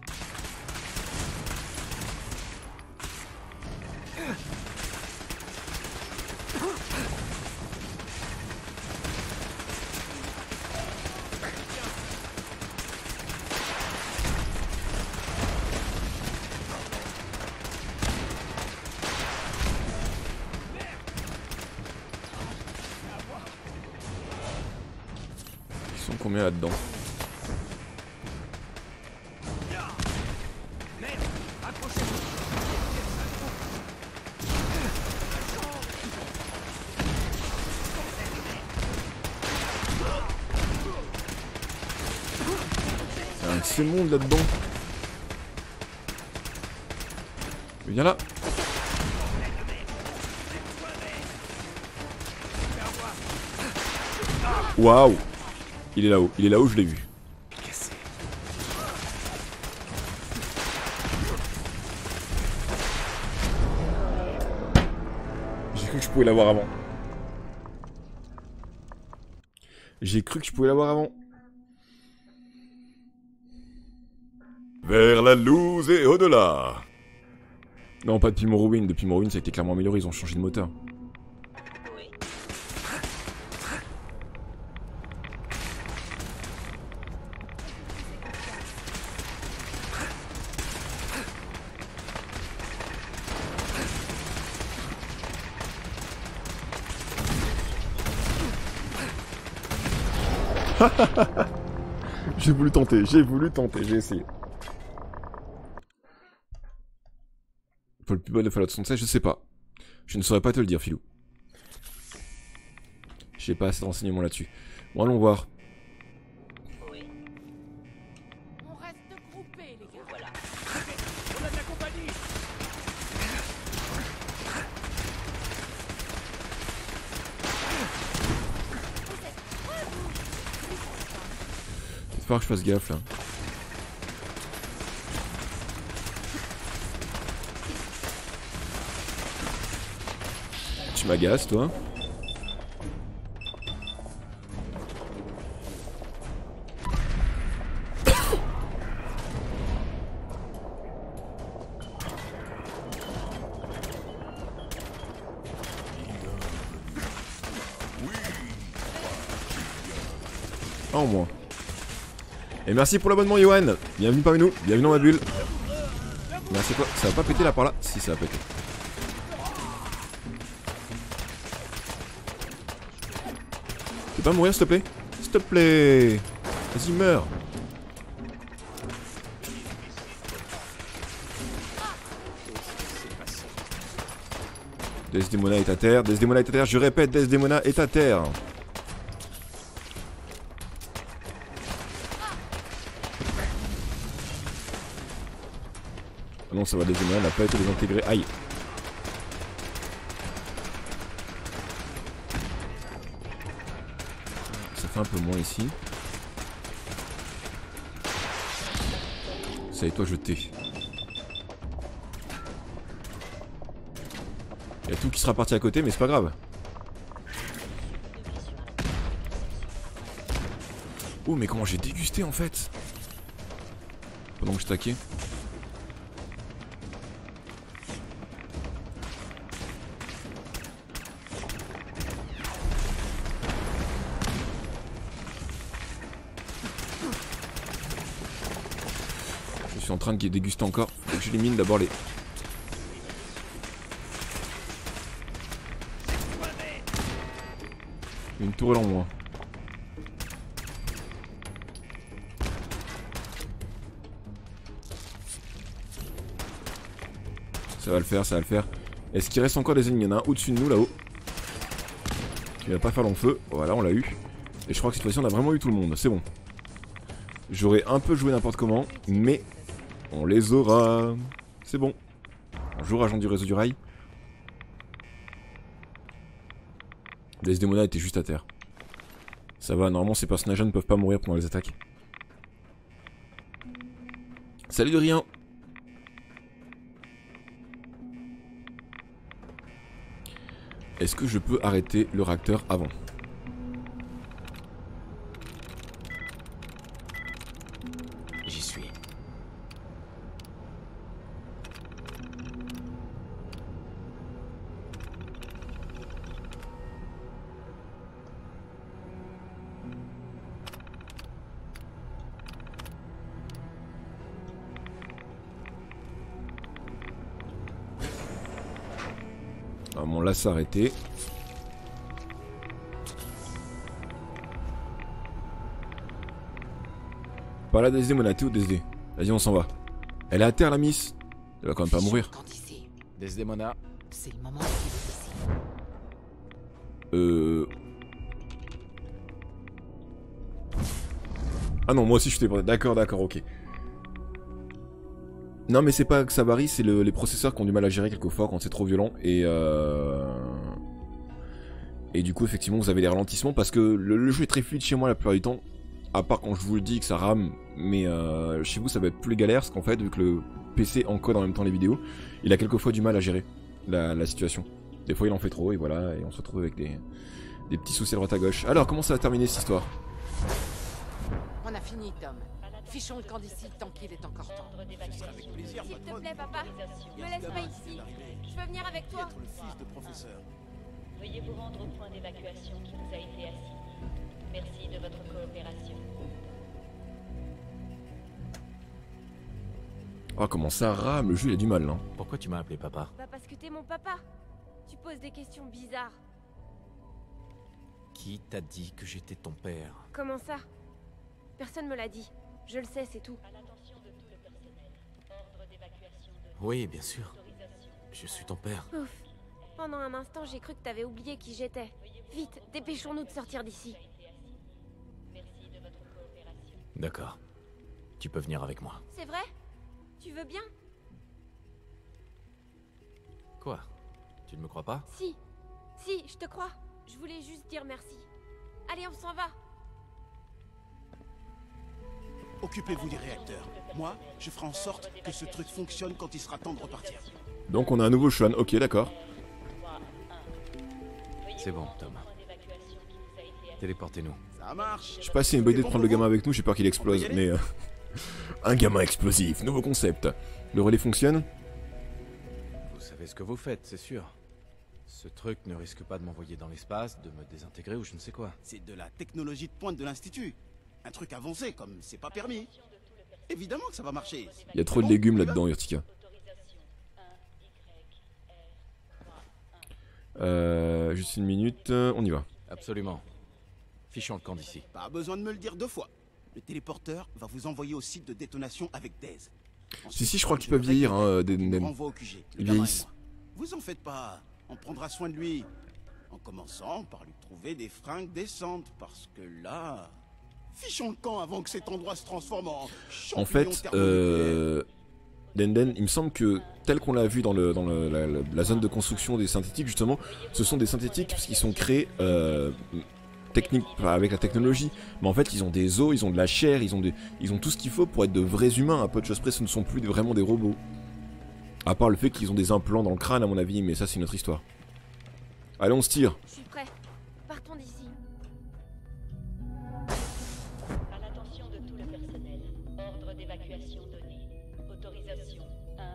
Combien là-dedans? Il y a un de ces mondes là-dedans. Viens là. Waouh! Il est là-haut, je l'ai vu. J'ai cru que je pouvais l'avoir avant. Vers la loose et au-delà. Non, pas depuis Morrowind. Depuis Morrowind, ça a été clairement amélioré, ils ont changé de moteur. J'ai voulu tenter, j'ai essayé. Pour le plus bon de Fallout 76, je sais pas. Je ne saurais pas te le dire, Philou. J'ai pas assez de renseignements là-dessus. Bon, allons voir. Oui. On reste groupés, les gars. Voilà. On a de la compagnie. Il va falloir que je fasse gaffe là. Tu m'agaces, toi. En moins. Et merci pour l'abonnement, Yohan. Bienvenue parmi nous, bienvenue dans ma bulle. Merci à toi. Ça va pas péter là par là? Si, ça va péter. Tu peux pas mourir, s'il te plaît? S'il te plaît. Vas-y, meurs. Desdemona est à terre, Desdemona est à terre, je répète, Desdemona est à terre. Ah non, ça va, Desdemona n'a pas été désintégré. Aïe. Ça fait un peu moins ici. Ça y est, toi, je t'ai. Il y a tout qui sera parti à côté, mais c'est pas grave. Oh, mais comment j'ai dégusté en fait pendant que je taquais. suis en train de déguster encore. Faut que j'élimine d'abord les... Une tourelle en moins. Ça va le faire, ça va le faire. Est-ce qu'il reste encore des ennemis? Il y en a un au-dessus de nous là-haut. Il va pas faire long feu. Voilà, on l'a eu. Et je crois que cette fois-ci on a vraiment eu tout le monde. C'est bon. J'aurais un peu joué n'importe comment, mais on les aura. C'est bon. Bonjour agent du réseau du rail. Desdemona était juste à terre. Ça va, normalement ces personnages-là ne peuvent pas mourir pendant les attaques. Salut de rien. Est-ce que je peux arrêter le réacteur avant? J'y suis. Ah bon, là, c'est arrêté. Pas là, Desdemona, t'es où Desdé? Vas-y, on s'en va. Elle est à terre, la miss. Elle va quand même pas mourir. Desdemona. C'est le moment. Ah non, moi aussi je suis téléporté. D'accord, d'accord, ok. Non mais c'est pas que ça varie, c'est les processeurs qui ont du mal à gérer quelquefois quand c'est trop violent et du coup effectivement vous avez des ralentissements parce que le jeu est très fluide chez moi la plupart du temps, à part quand je vous le dis que ça rame, mais chez vous ça va être plus galère parce qu'en fait vu que le PC encode en même temps les vidéos, il a quelquefois du mal à gérer la situation. Des fois il en fait trop et voilà, et on se retrouve avec des petits soucis à droite à gauche. Alors comment ça va terminer cette histoire? On a fini Tom. Fichons le camp d'ici tant qu'il est encore temps. Ce sera avec plaisir, S'il te plaît, papa, me laisse pas ici. Je veux venir avec toi. le fils de professeur. Veuillez vous rendre au point d'évacuation qui vous a été assigné. Merci de votre coopération. Oh comment ça rame, le jeu il a du mal là. Pourquoi tu m'as appelé papa? Bah parce que t'es mon papa. Tu poses des questions bizarres. Qui t'a dit que j'étais ton père? Comment ça? Personne me l'a dit. Je le sais, c'est tout. Oui, bien sûr. Je suis ton père. Ouf. Pendant un instant, j'ai cru que t'avais oublié qui j'étais. Vite, dépêchons-nous de sortir d'ici. D'accord. Tu peux venir avec moi. C'est vrai? Tu veux bien? Quoi? Tu ne me crois pas? Si. Si, je te crois. Je voulais juste dire merci. Allez, on s'en va. Occupez-vous des réacteurs. Moi, je ferai en sorte que ce truc fonctionne quand il sera temps de repartir. Donc on a un nouveau Sean, ok d'accord. C'est bon, Tom. Téléportez-nous. Ça marche. Je sais pas si c'est une bonne idée de prendre le gamin avec nous, j'ai peur qu'il explose, mais... un gamin explosif, nouveau concept. Le relais fonctionne? Vous savez ce que vous faites, c'est sûr. Ce truc ne risque pas de m'envoyer dans l'espace, de me désintégrer ou je ne sais quoi. C'est de la technologie de pointe de l'Institut. Un truc avancé, comme c'est pas permis. Évidemment que ça va marcher. Il y a trop de légumes là-dedans, Urtica. Juste une minute, on y va. Absolument. Fichons le camp d'ici. Pas besoin de me le dire deux fois. Le téléporteur va vous envoyer au site de détonation avec Daze. Si, je crois qu'ils peuvent vieillir, hein, des Ils vieillissent. Vous en faites pas, on prendra soin de lui. En commençant par lui trouver des fringues décentes, parce que là... Fichons le camp avant que cet endroit se transforme en... En fait, Denden, il me semble que, tel qu'on l'a vu dans la zone de construction des synthétiques, justement, ce sont des synthétiques qui sont créés avec la technologie. Mais en fait, ils ont des os, ils ont de la chair, ils ont tout ce qu'il faut pour être de vrais humains. À peu de choses près, ce ne sont plus vraiment des robots. À part le fait qu'ils ont des implants dans le crâne, à mon avis, mais ça, c'est une autre histoire. Allez, on se tire. Je suis prêt. Partons d'ici. À l'attention de tout le personnel, ordre d'évacuation donné. Autorisation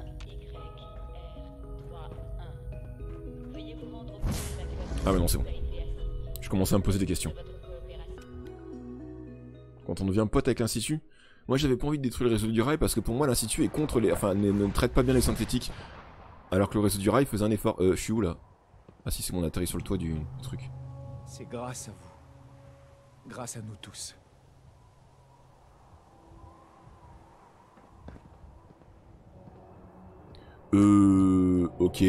1YR31. Veuillez vous rendre au point d'évacuation. Ah mais non, c'est bon. Je commençais à me poser des questions. Quand on devient pote avec l'Institut, Moi j'avais pas envie de détruire le réseau du rail parce que pour moi l'Institut est contre les... Enfin ne traite pas bien les synthétiques. Alors que le réseau du rail faisait un effort. Je suis où là? Ah si c'est bon, on atterrit sur le toit du truc. C'est grâce à vous. Grâce à nous tous. Ok.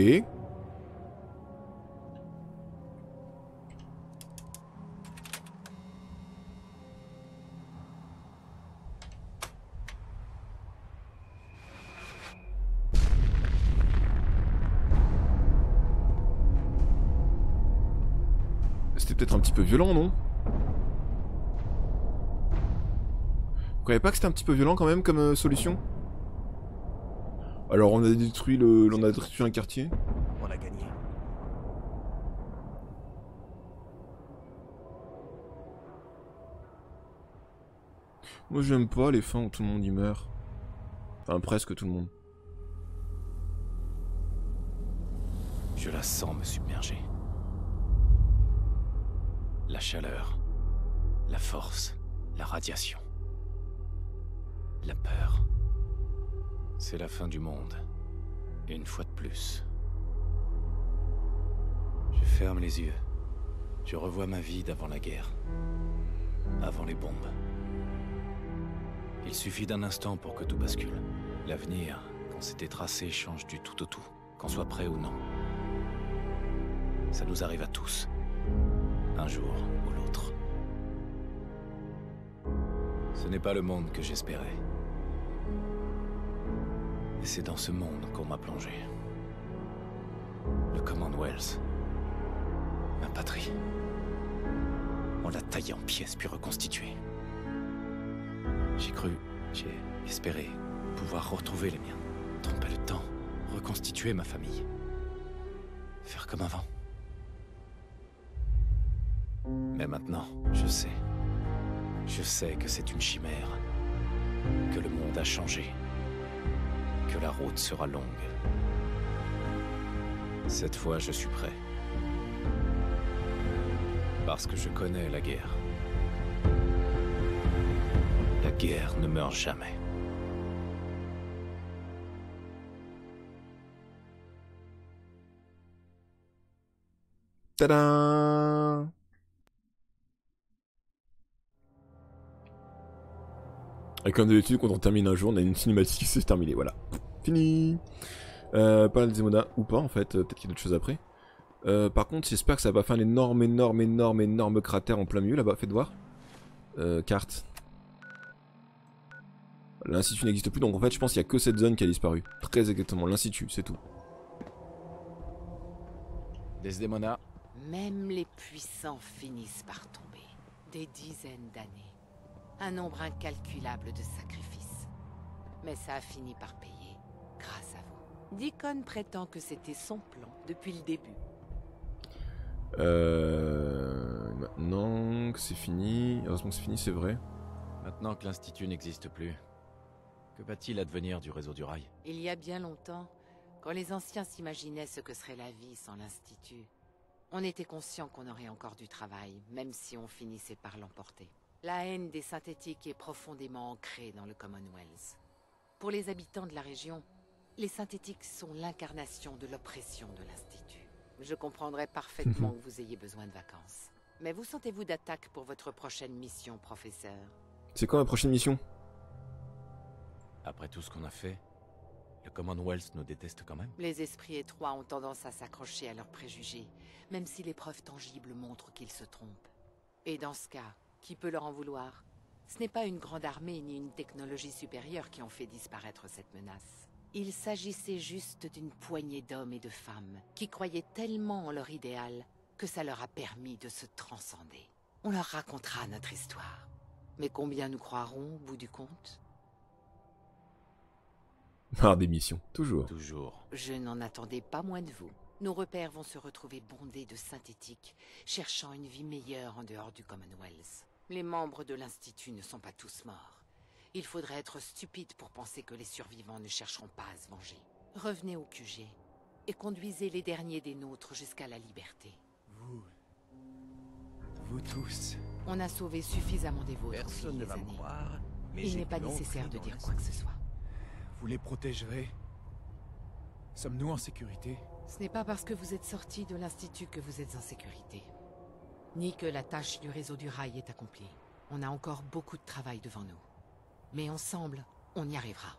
C'était peut-être un petit peu violent, non? Vous croyez pas que c'était un petit peu violent quand même comme solution? Alors on a détruit on a détruit un quartier. On a gagné. Moi j'aime pas les fins où tout le monde y meurt. Enfin presque tout le monde. Je la sens me submerger. La chaleur, la force, la radiation, la peur. C'est la fin du monde. Une fois de plus. Je ferme les yeux. Je revois ma vie d'avant la guerre. Avant les bombes. Il suffit d'un instant pour que tout bascule. L'avenir, quand c'était tracé, change du tout au tout. Qu'on soit prêt ou non. Ça nous arrive à tous. Un jour ou l'autre. Ce n'est pas le monde que j'espérais. Et c'est dans ce monde qu'on m'a plongé. Le Commonwealth. Ma patrie. On l'a taillé en pièces puis reconstitué. J'ai cru, j'ai espéré pouvoir retrouver les miens. Tromper le temps, reconstituer ma famille. Faire comme avant. Mais maintenant, je sais. Je sais que c'est une chimère. Que le monde a changé. Que la route sera longue. Cette fois, je suis prêt. Parce que je connais la guerre. La guerre ne meurt jamais. Tadam! Et comme d'habitude, quand on termine un jour, on a une cinématique qui s'est terminée, voilà. Fini! Pas la Zemona, ou pas en fait, peut-être qu'il y a d'autres choses après. Par contre, j'espère que ça va faire un énorme cratère en plein milieu là-bas, faites voir. Carte. L'Institut n'existe plus, donc en fait, je pense qu'il n'y a que cette zone qui a disparu. Très exactement, l'Institut, c'est tout. Desdemona. Même les puissants finissent par tomber. Des dizaines d'années. Un nombre incalculable de sacrifices. Mais ça a fini par payer, grâce à vous. Deacon prétend que c'était son plan depuis le début. Maintenant que c'est fini, heureusement que c'est fini, c'est vrai. Maintenant que l'Institut n'existe plus, que va-t-il advenir du réseau du rail? Il y a bien longtemps, quand les anciens s'imaginaient ce que serait la vie sans l'Institut, on était conscient qu'on aurait encore du travail, même si on finissait par l'emporter. La haine des synthétiques est profondément ancrée dans le Commonwealth. Pour les habitants de la région, les synthétiques sont l'incarnation de l'oppression de l'Institut. Je comprendrais parfaitement que vous ayez besoin de vacances. Mais vous sentez-vous d'attaque pour votre prochaine mission, professeur? C'est quoi ma prochaine mission? Après tout ce qu'on a fait, le Commonwealth nous déteste quand même. Les esprits étroits ont tendance à s'accrocher à leurs préjugés, même si les preuves tangibles montrent qu'ils se trompent. Et dans ce cas, qui peut leur en vouloir? Ce n'est pas une grande armée ni une technologie supérieure qui ont fait disparaître cette menace. Il s'agissait juste d'une poignée d'hommes et de femmes qui croyaient tellement en leur idéal que ça leur a permis de se transcender. On leur racontera notre histoire. Mais combien nous croiront au bout du compte? Par des missions, toujours. Toujours. Je n'en attendais pas moins de vous. Nos repères vont se retrouver bondés de synthétiques, cherchant une vie meilleure en dehors du Commonwealth. Les membres de l'Institut ne sont pas tous morts. Il faudrait être stupide pour penser que les survivants ne chercheront pas à se venger. Revenez au QG et conduisez les derniers des nôtres jusqu'à la liberté. Vous tous. On a sauvé suffisamment des vôtres. Personne ne va me croire, Mais il n'est pas nécessaire de dire quoi que ce soit. Vous les protégerez? Sommes-nous en sécurité? Ce n'est pas parce que vous êtes sorti de l'Institut que vous êtes en sécurité. Ni que la tâche du réseau du rail est accomplie. On a encore beaucoup de travail devant nous. Mais ensemble, on y arrivera.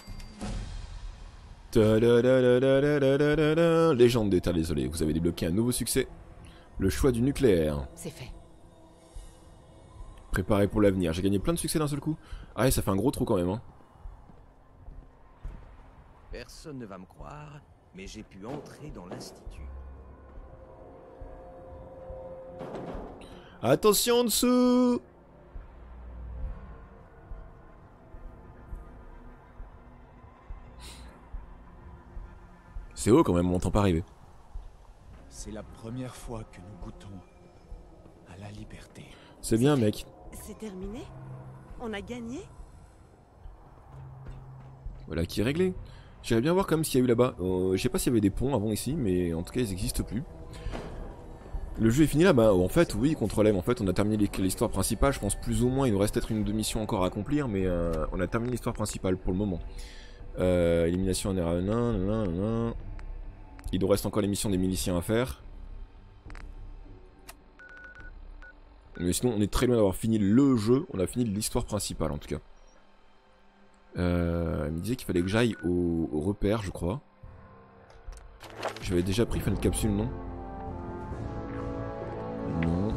Légende d'État, désolé, vous avez débloqué un nouveau succès. Le choix du nucléaire. C'est fait. Préparé pour l'avenir. J'ai gagné plein de succès d'un seul coup. Ah ouais, ça fait un gros trou quand même. Hein. Personne ne va me croire, mais j'ai pu entrer dans l'Institut. Attention en dessous! C'est haut quand même, on l'entend pas arriver. C'est la première fois que nous goûtons à la liberté. C'est bien, mec. C'est terminé? On a gagné? Voilà qui est réglé. J'irais bien voir comme s'il y a eu là-bas. Je sais pas s'il y avait des ponts avant ici, mais en tout cas ils n'existent plus. Le jeu est fini là-bas. En fait, oui, contre l'M. En fait, on a terminé l'histoire principale. Je pense plus ou moins, il nous reste peut-être une ou deux missions encore à accomplir, mais on a terminé l'histoire principale pour le moment. Élimination en R1. Il nous reste encore les missions des miliciens à faire. Mais sinon, on est très loin d'avoir fini le jeu. On a fini l'histoire principale en tout cas. Il me disait qu'il fallait que j'aille au repère, je crois. J'avais déjà pris fin de capsule, non? Non.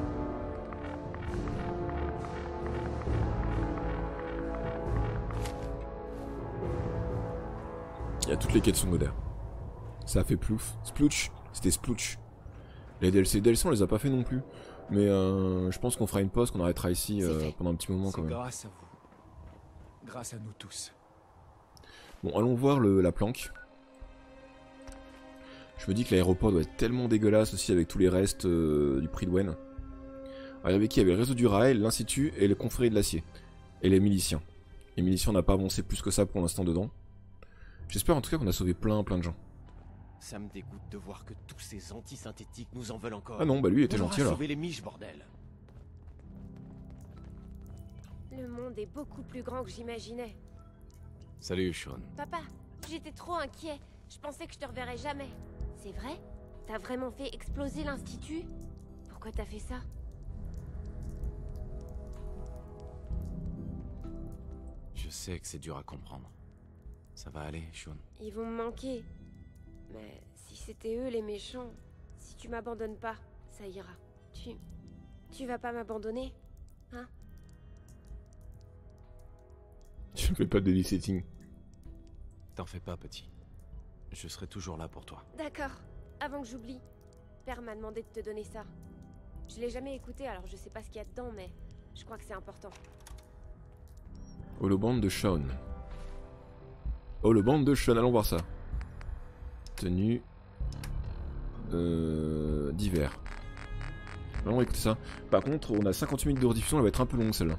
Il y a toutes les quêtes secondaires. Ça a fait plouf. Splooch. C'était Splooch. Les DLC on les a pas fait non plus. Mais je pense qu'on fera une pause, qu'on arrêtera ici pendant un petit moment quand même. Grâce à vous. Grâce à nous tous. Bon, allons voir la planque. Je me dis que l'aéroport doit être tellement dégueulasse aussi avec tous les restes du Prydwen. Alors, il y avait qui? Il y avait le réseau du rail, l'Institut et le confrérie de l'acier. Et les miliciens. Les miliciens, on n'a pas avancé plus que ça pour l'instant dedans. J'espère en tout cas qu'on a sauvé plein de gens. Ça me dégoûte de voir que tous ces antisynthétiques nous en veulent encore. Ah non, bah lui il était gentil là. Sauver les miches, bordel. Le monde est beaucoup plus grand que j'imaginais. Salut, Sean. Papa, j'étais trop inquiet. Je pensais que je te reverrais jamais. C'est vrai? T'as vraiment fait exploser l'Institut? Pourquoi t'as fait ça? Je sais que c'est dur à comprendre. Ça va aller, Sean. Ils vont me manquer. Mais si c'était eux les méchants, si tu m'abandonnes pas, ça ira. Tu vas pas m'abandonner? Hein? Je ne fais pas de babysitting. T'en fais pas, petit. Je serai toujours là pour toi. D'accord. Avant que j'oublie, Père m'a demandé de te donner ça. Je l'ai jamais écouté, alors je sais pas ce qu'il y a dedans, mais je crois que c'est important. Holoband de Sean. Holoband de Sean, allons voir ça. Tenue d'hiver. Allons écouter ça. Par contre, on a 58 minutes de rediffusion, elle va être un peu longue celle-là.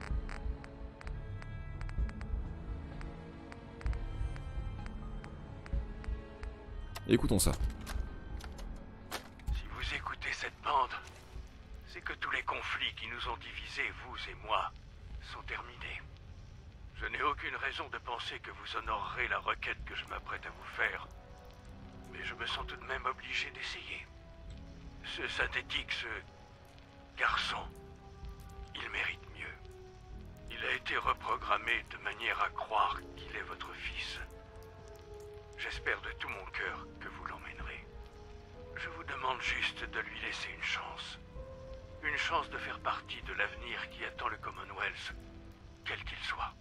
Écoutons ça. Si vous écoutez cette bande, c'est que tous les conflits qui nous ont divisés, vous et moi, sont terminés. Je n'ai aucune raison de penser que vous honorerez la requête que je m'apprête à vous faire. Mais je me sens tout de même obligé d'essayer. Ce synthétique, ce garçon, il mérite mieux. Il a été reprogrammé de manière à croire qu'il est votre fils. J'espère de tout mon cœur que vous l'emmènerez. Je vous demande juste de lui laisser une chance. Une chance de faire partie de l'avenir qui attend le Commonwealth, quel qu'il soit.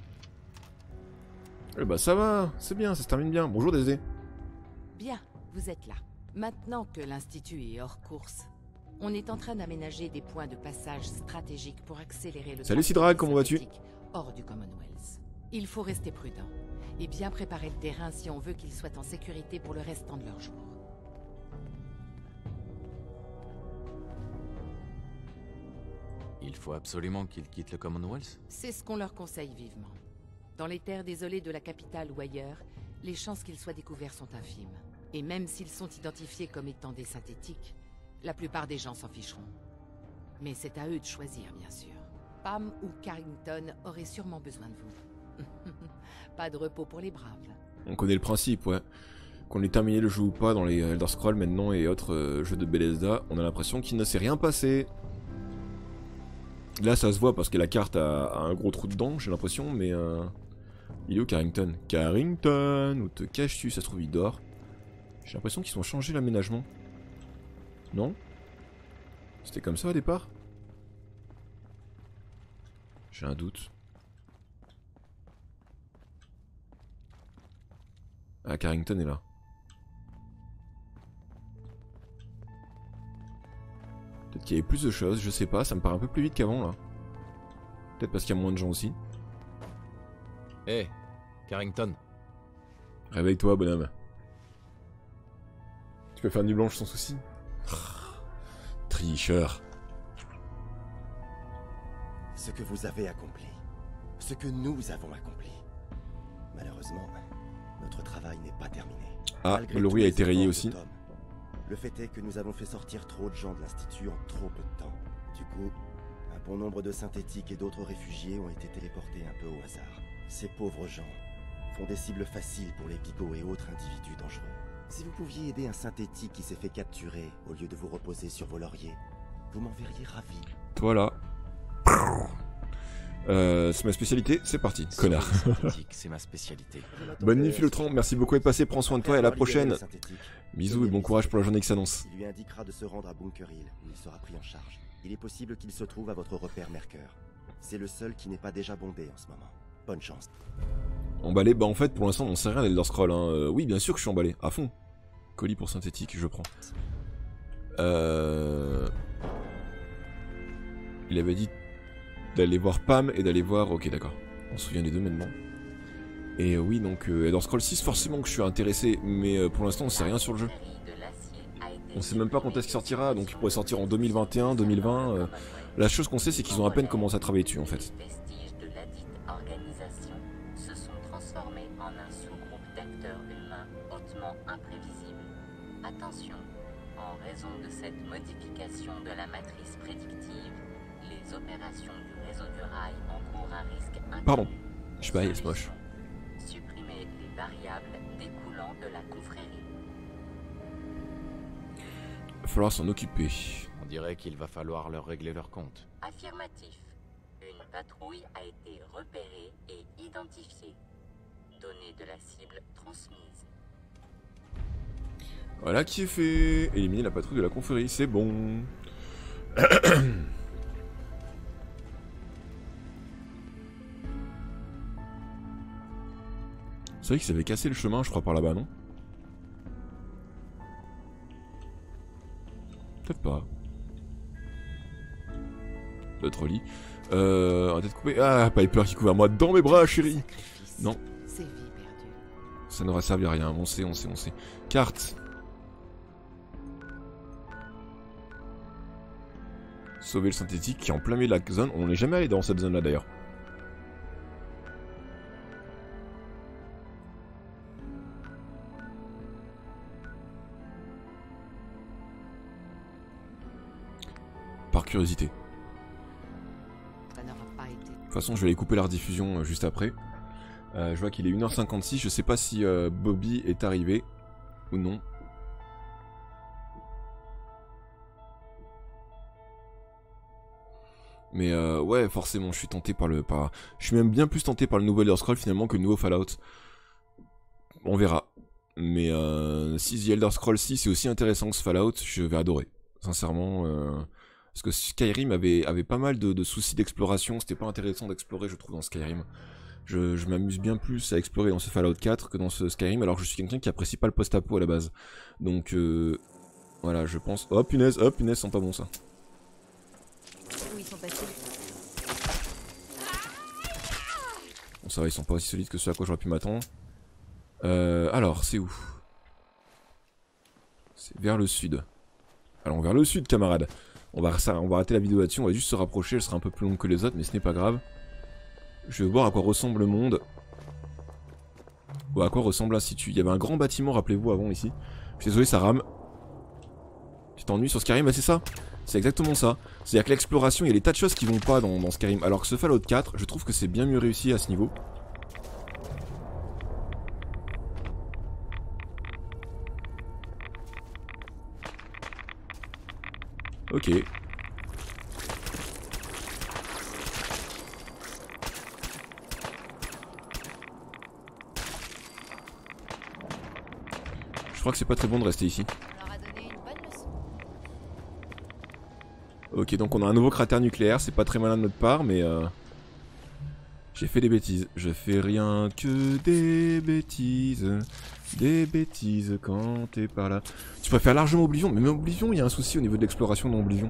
Eh bah ça va, c'est bien, ça se termine bien. Bonjour DSD. Bien, vous êtes là. Maintenant que l'Institut est hors course, on est en train d'aménager des points de passage stratégiques pour accélérer le... Salut Sidrag, comment vas-tu? Hors du Commonwealth. Il faut rester prudent et bien préparer le terrain si on veut qu'ils soient en sécurité pour le restant de leur jour. Il faut absolument qu'ils quittent le Commonwealth? C'est ce qu'on leur conseille vivement. Dans les terres désolées de la capitale ou ailleurs, les chances qu'ils soient découverts sont infimes. Et même s'ils sont identifiés comme étant des synthétiques, la plupart des gens s'en ficheront. Mais c'est à eux de choisir, bien sûr. Pam ou Carrington auraient sûrement besoin de vous. Pas de repos pour les braves. On connaît le principe, ouais. Qu'on ait terminé le jeu ou pas dans les Elder Scrolls maintenant et autres jeux de Bethesda, on a l'impression qu'il ne s'est rien passé. Là ça se voit parce que la carte a un gros trou dedans, j'ai l'impression, mais il est où Carrington? Carrington, où te caches-tu? Ça se trouve il dort. J'ai l'impression qu'ils ont changé l'aménagement. Non? C'était comme ça au départ? J'ai un doute. Ah, Carrington est là. Peut-être qu'il y avait plus de choses, je sais pas, ça me paraît un peu plus vite qu'avant là. Peut-être parce qu'il y a moins de gens aussi. Hé, hey, Carrington. Réveille-toi, bonhomme. Tu peux faire nuit blanche sans souci. Tricheur. Ce que vous avez accompli. Ce que nous avons accompli. Malheureusement, notre travail n'est pas terminé. Ah, le bruit a été rayé aussi. Le fait est que nous avons fait sortir trop de gens de l'Institut en trop peu de temps. Du coup, un bon nombre de synthétiques et d'autres réfugiés ont été téléportés un peu au hasard. Ces pauvres gens font des cibles faciles pour les gigots et autres individus dangereux. Si vous pouviez aider un synthétique qui s'est fait capturer, au lieu de vous reposer sur vos lauriers, vous m'en verriez ravi. Toi là. C'est ma spécialité, c'est parti, connard. C'est ma spécialité. Bonne nuit Philotron, merci beaucoup d'être passé, prends soin de toi et à la prochaine. Bisous et bon courage pour la journée qui s'annonce. Il lui indiquera de se rendre à Bunker Hill, où il sera pris en charge. Il est possible qu'il se trouve à votre repère Mercure. C'est le seul qui n'est pas déjà bondé en ce moment. Bonne chance. Emballé, bah en fait pour l'instant on sait rien d'Elder Scrolls hein. Oui bien sûr que je suis emballé, à fond. Colis pour synthétique, je prends. Il avait dit d'aller voir Pam et d'aller voir... Ok d'accord, on se souvient les deux maintenant. Et oui donc Elder Scrolls 6 forcément que je suis intéressé, mais pour l'instant on sait rien sur le jeu. On sait même pas quand est-ce qu'il sortira, donc il pourrait sortir en 2021, 2020. La chose qu'on sait c'est qu'ils ont à peine commencé à travailler dessus en fait. Attention, en raison de cette modification de la matrice prédictive, les opérations du réseau du rail encourent un risque inconnu. Pardon, je baille, c'est moche. Supprimer les variables découlant de la confrérie. Il va falloir s'en occuper. On dirait qu'il va falloir leur régler leur compte. Affirmatif. Une patrouille a été repérée et identifiée. Données de la cible transmises. Voilà qui est fait. Éliminer la patrouille de la confrérie, c'est bon. C'est vrai qu'ils avaient cassé le chemin, je crois, par là-bas, non? Peut-être pas. D'autres lits. On va peut-être couper. Ah, Piper qui couvre moi dans mes bras, chérie. Non. Ça n'aura servi à rien. On sait. Carte. Sauver le synthétique qui est en plein milieu de la zone. On n'est jamais allé dans cette zone là d'ailleurs. Par curiosité. De toute façon je vais aller couper la rediffusion juste après. Je vois qu'il est 1h56. Je sais pas si Bobby est arrivé ou non. Mais ouais, forcément, je suis tenté par le... Je suis même bien plus tenté par le nouveau Elder Scrolls finalement que le nouveau Fallout. On verra. Mais si The Elder Scrolls 6 est aussi intéressant que ce Fallout, je vais adorer. Sincèrement. Parce que Skyrim avait pas mal de soucis d'exploration. C'était pas intéressant d'explorer, je trouve, dans Skyrim. Je m'amuse bien plus à explorer dans ce Fallout 4 que dans ce Skyrim, alors que je suis quelqu'un qui apprécie pas le post-apo à la base. Donc voilà, je pense... Oh punaise, c'est pas bon ça. Où ils sont passés? Bon ça va, ils sont pas aussi solides que ceux à quoi j'aurais pu m'attendre. Alors, c'est où? C'est vers le sud. Allons vers le sud, camarades. On va arrêter la vidéo là-dessus, on va juste se rapprocher, elle sera un peu plus longue que les autres, mais ce n'est pas grave. Je vais voir à quoi ressemble le monde. Ou à quoi ressemble l'Institut. Il y avait un grand bâtiment, rappelez-vous, avant ici. Je suis désolé, ça rame. Tu t'ennuies sur Skyrim, bah c'est ça. C'est exactement ça. C'est-à-dire que l'exploration, il y a des tas de choses qui vont pas dans Skyrim. Alors que ce Fallout 4, je trouve que c'est bien mieux réussi à ce niveau. Ok. Je crois que c'est pas très bon de rester ici. Ok, donc on a un nouveau cratère nucléaire, c'est pas très malin de notre part, mais j'ai fait des bêtises. Je fais rien que des bêtises quand t'es pas là. Tu préfères largement Oblivion, mais même Oblivion, il y a un souci au niveau de l'exploration dans Oblivion.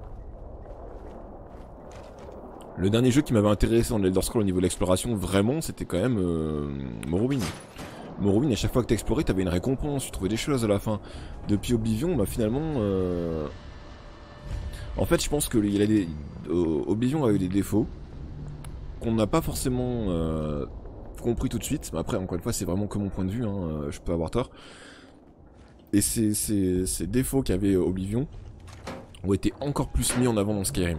Le dernier jeu qui m'avait intéressé dans le Elder Scrolls au niveau de l'exploration, vraiment, c'était quand même Morrowind. Morrowind, à chaque fois que t'explorais, t'avais une récompense, tu trouvais des choses à la fin. Depuis Oblivion, bah finalement... En fait, je pense que Oblivion a eu des défauts qu'on n'a pas forcément compris tout de suite. Mais après, encore une fois, c'est vraiment que mon point de vue, hein, je peux avoir tort. Et ces défauts qu'avait Oblivion ont été encore plus mis en avant dans Skyrim.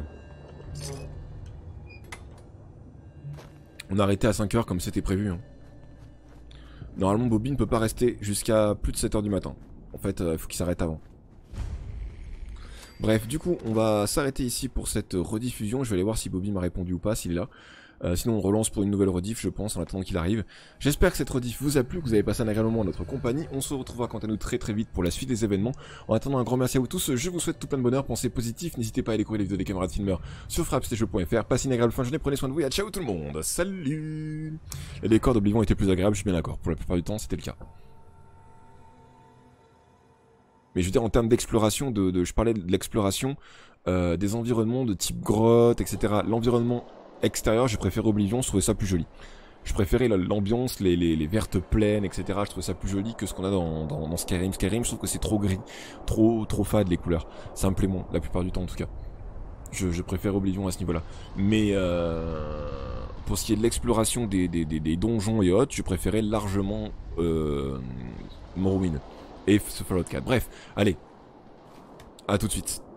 On a arrêté à 5 h comme c'était prévu. Hein. Normalement, Bobby ne peut pas rester jusqu'à plus de 7 h du matin. En fait, il faut qu'il s'arrête avant. Bref, du coup, on va s'arrêter ici pour cette rediffusion. Je vais aller voir si Bobby m'a répondu ou pas, s'il est là. Sinon, on relance pour une nouvelle rediff, je pense, en attendant qu'il arrive. J'espère que cette rediff vous a plu, que vous avez passé un agréable moment en notre compagnie. On se retrouvera quant à nous très très vite pour la suite des événements. En attendant, un grand merci à vous tous. Je vous souhaite tout plein de bonheur, pensez positif. N'hésitez pas à découvrir les vidéos des camarades filmeurs sur frapstejeux.fr. Passez une agréable fin de journée, prenez soin de vous et ciao tout le monde. Salut. Les décors d'Oblivion étaient plus agréables, je suis bien d'accord. Pour la plupart du temps, c'était le cas. Mais je veux dire, en termes d'exploration, je parlais de l'exploration des environnements de type grotte, etc. L'environnement extérieur, je préfère Oblivion, je trouvais ça plus joli. Je préférais l'ambiance, les vertes plaines, etc. Je trouvais ça plus joli que ce qu'on a dans Skyrim. Skyrim, je trouve que c'est trop gris, trop fade les couleurs. Ça me plaît moins, la plupart du temps en tout cas. Je préfère Oblivion à ce niveau-là. Mais pour ce qui est de l'exploration des donjons et autres, je préférais largement Morrowind et ce Fallout 4. Bref, allez, à tout de suite.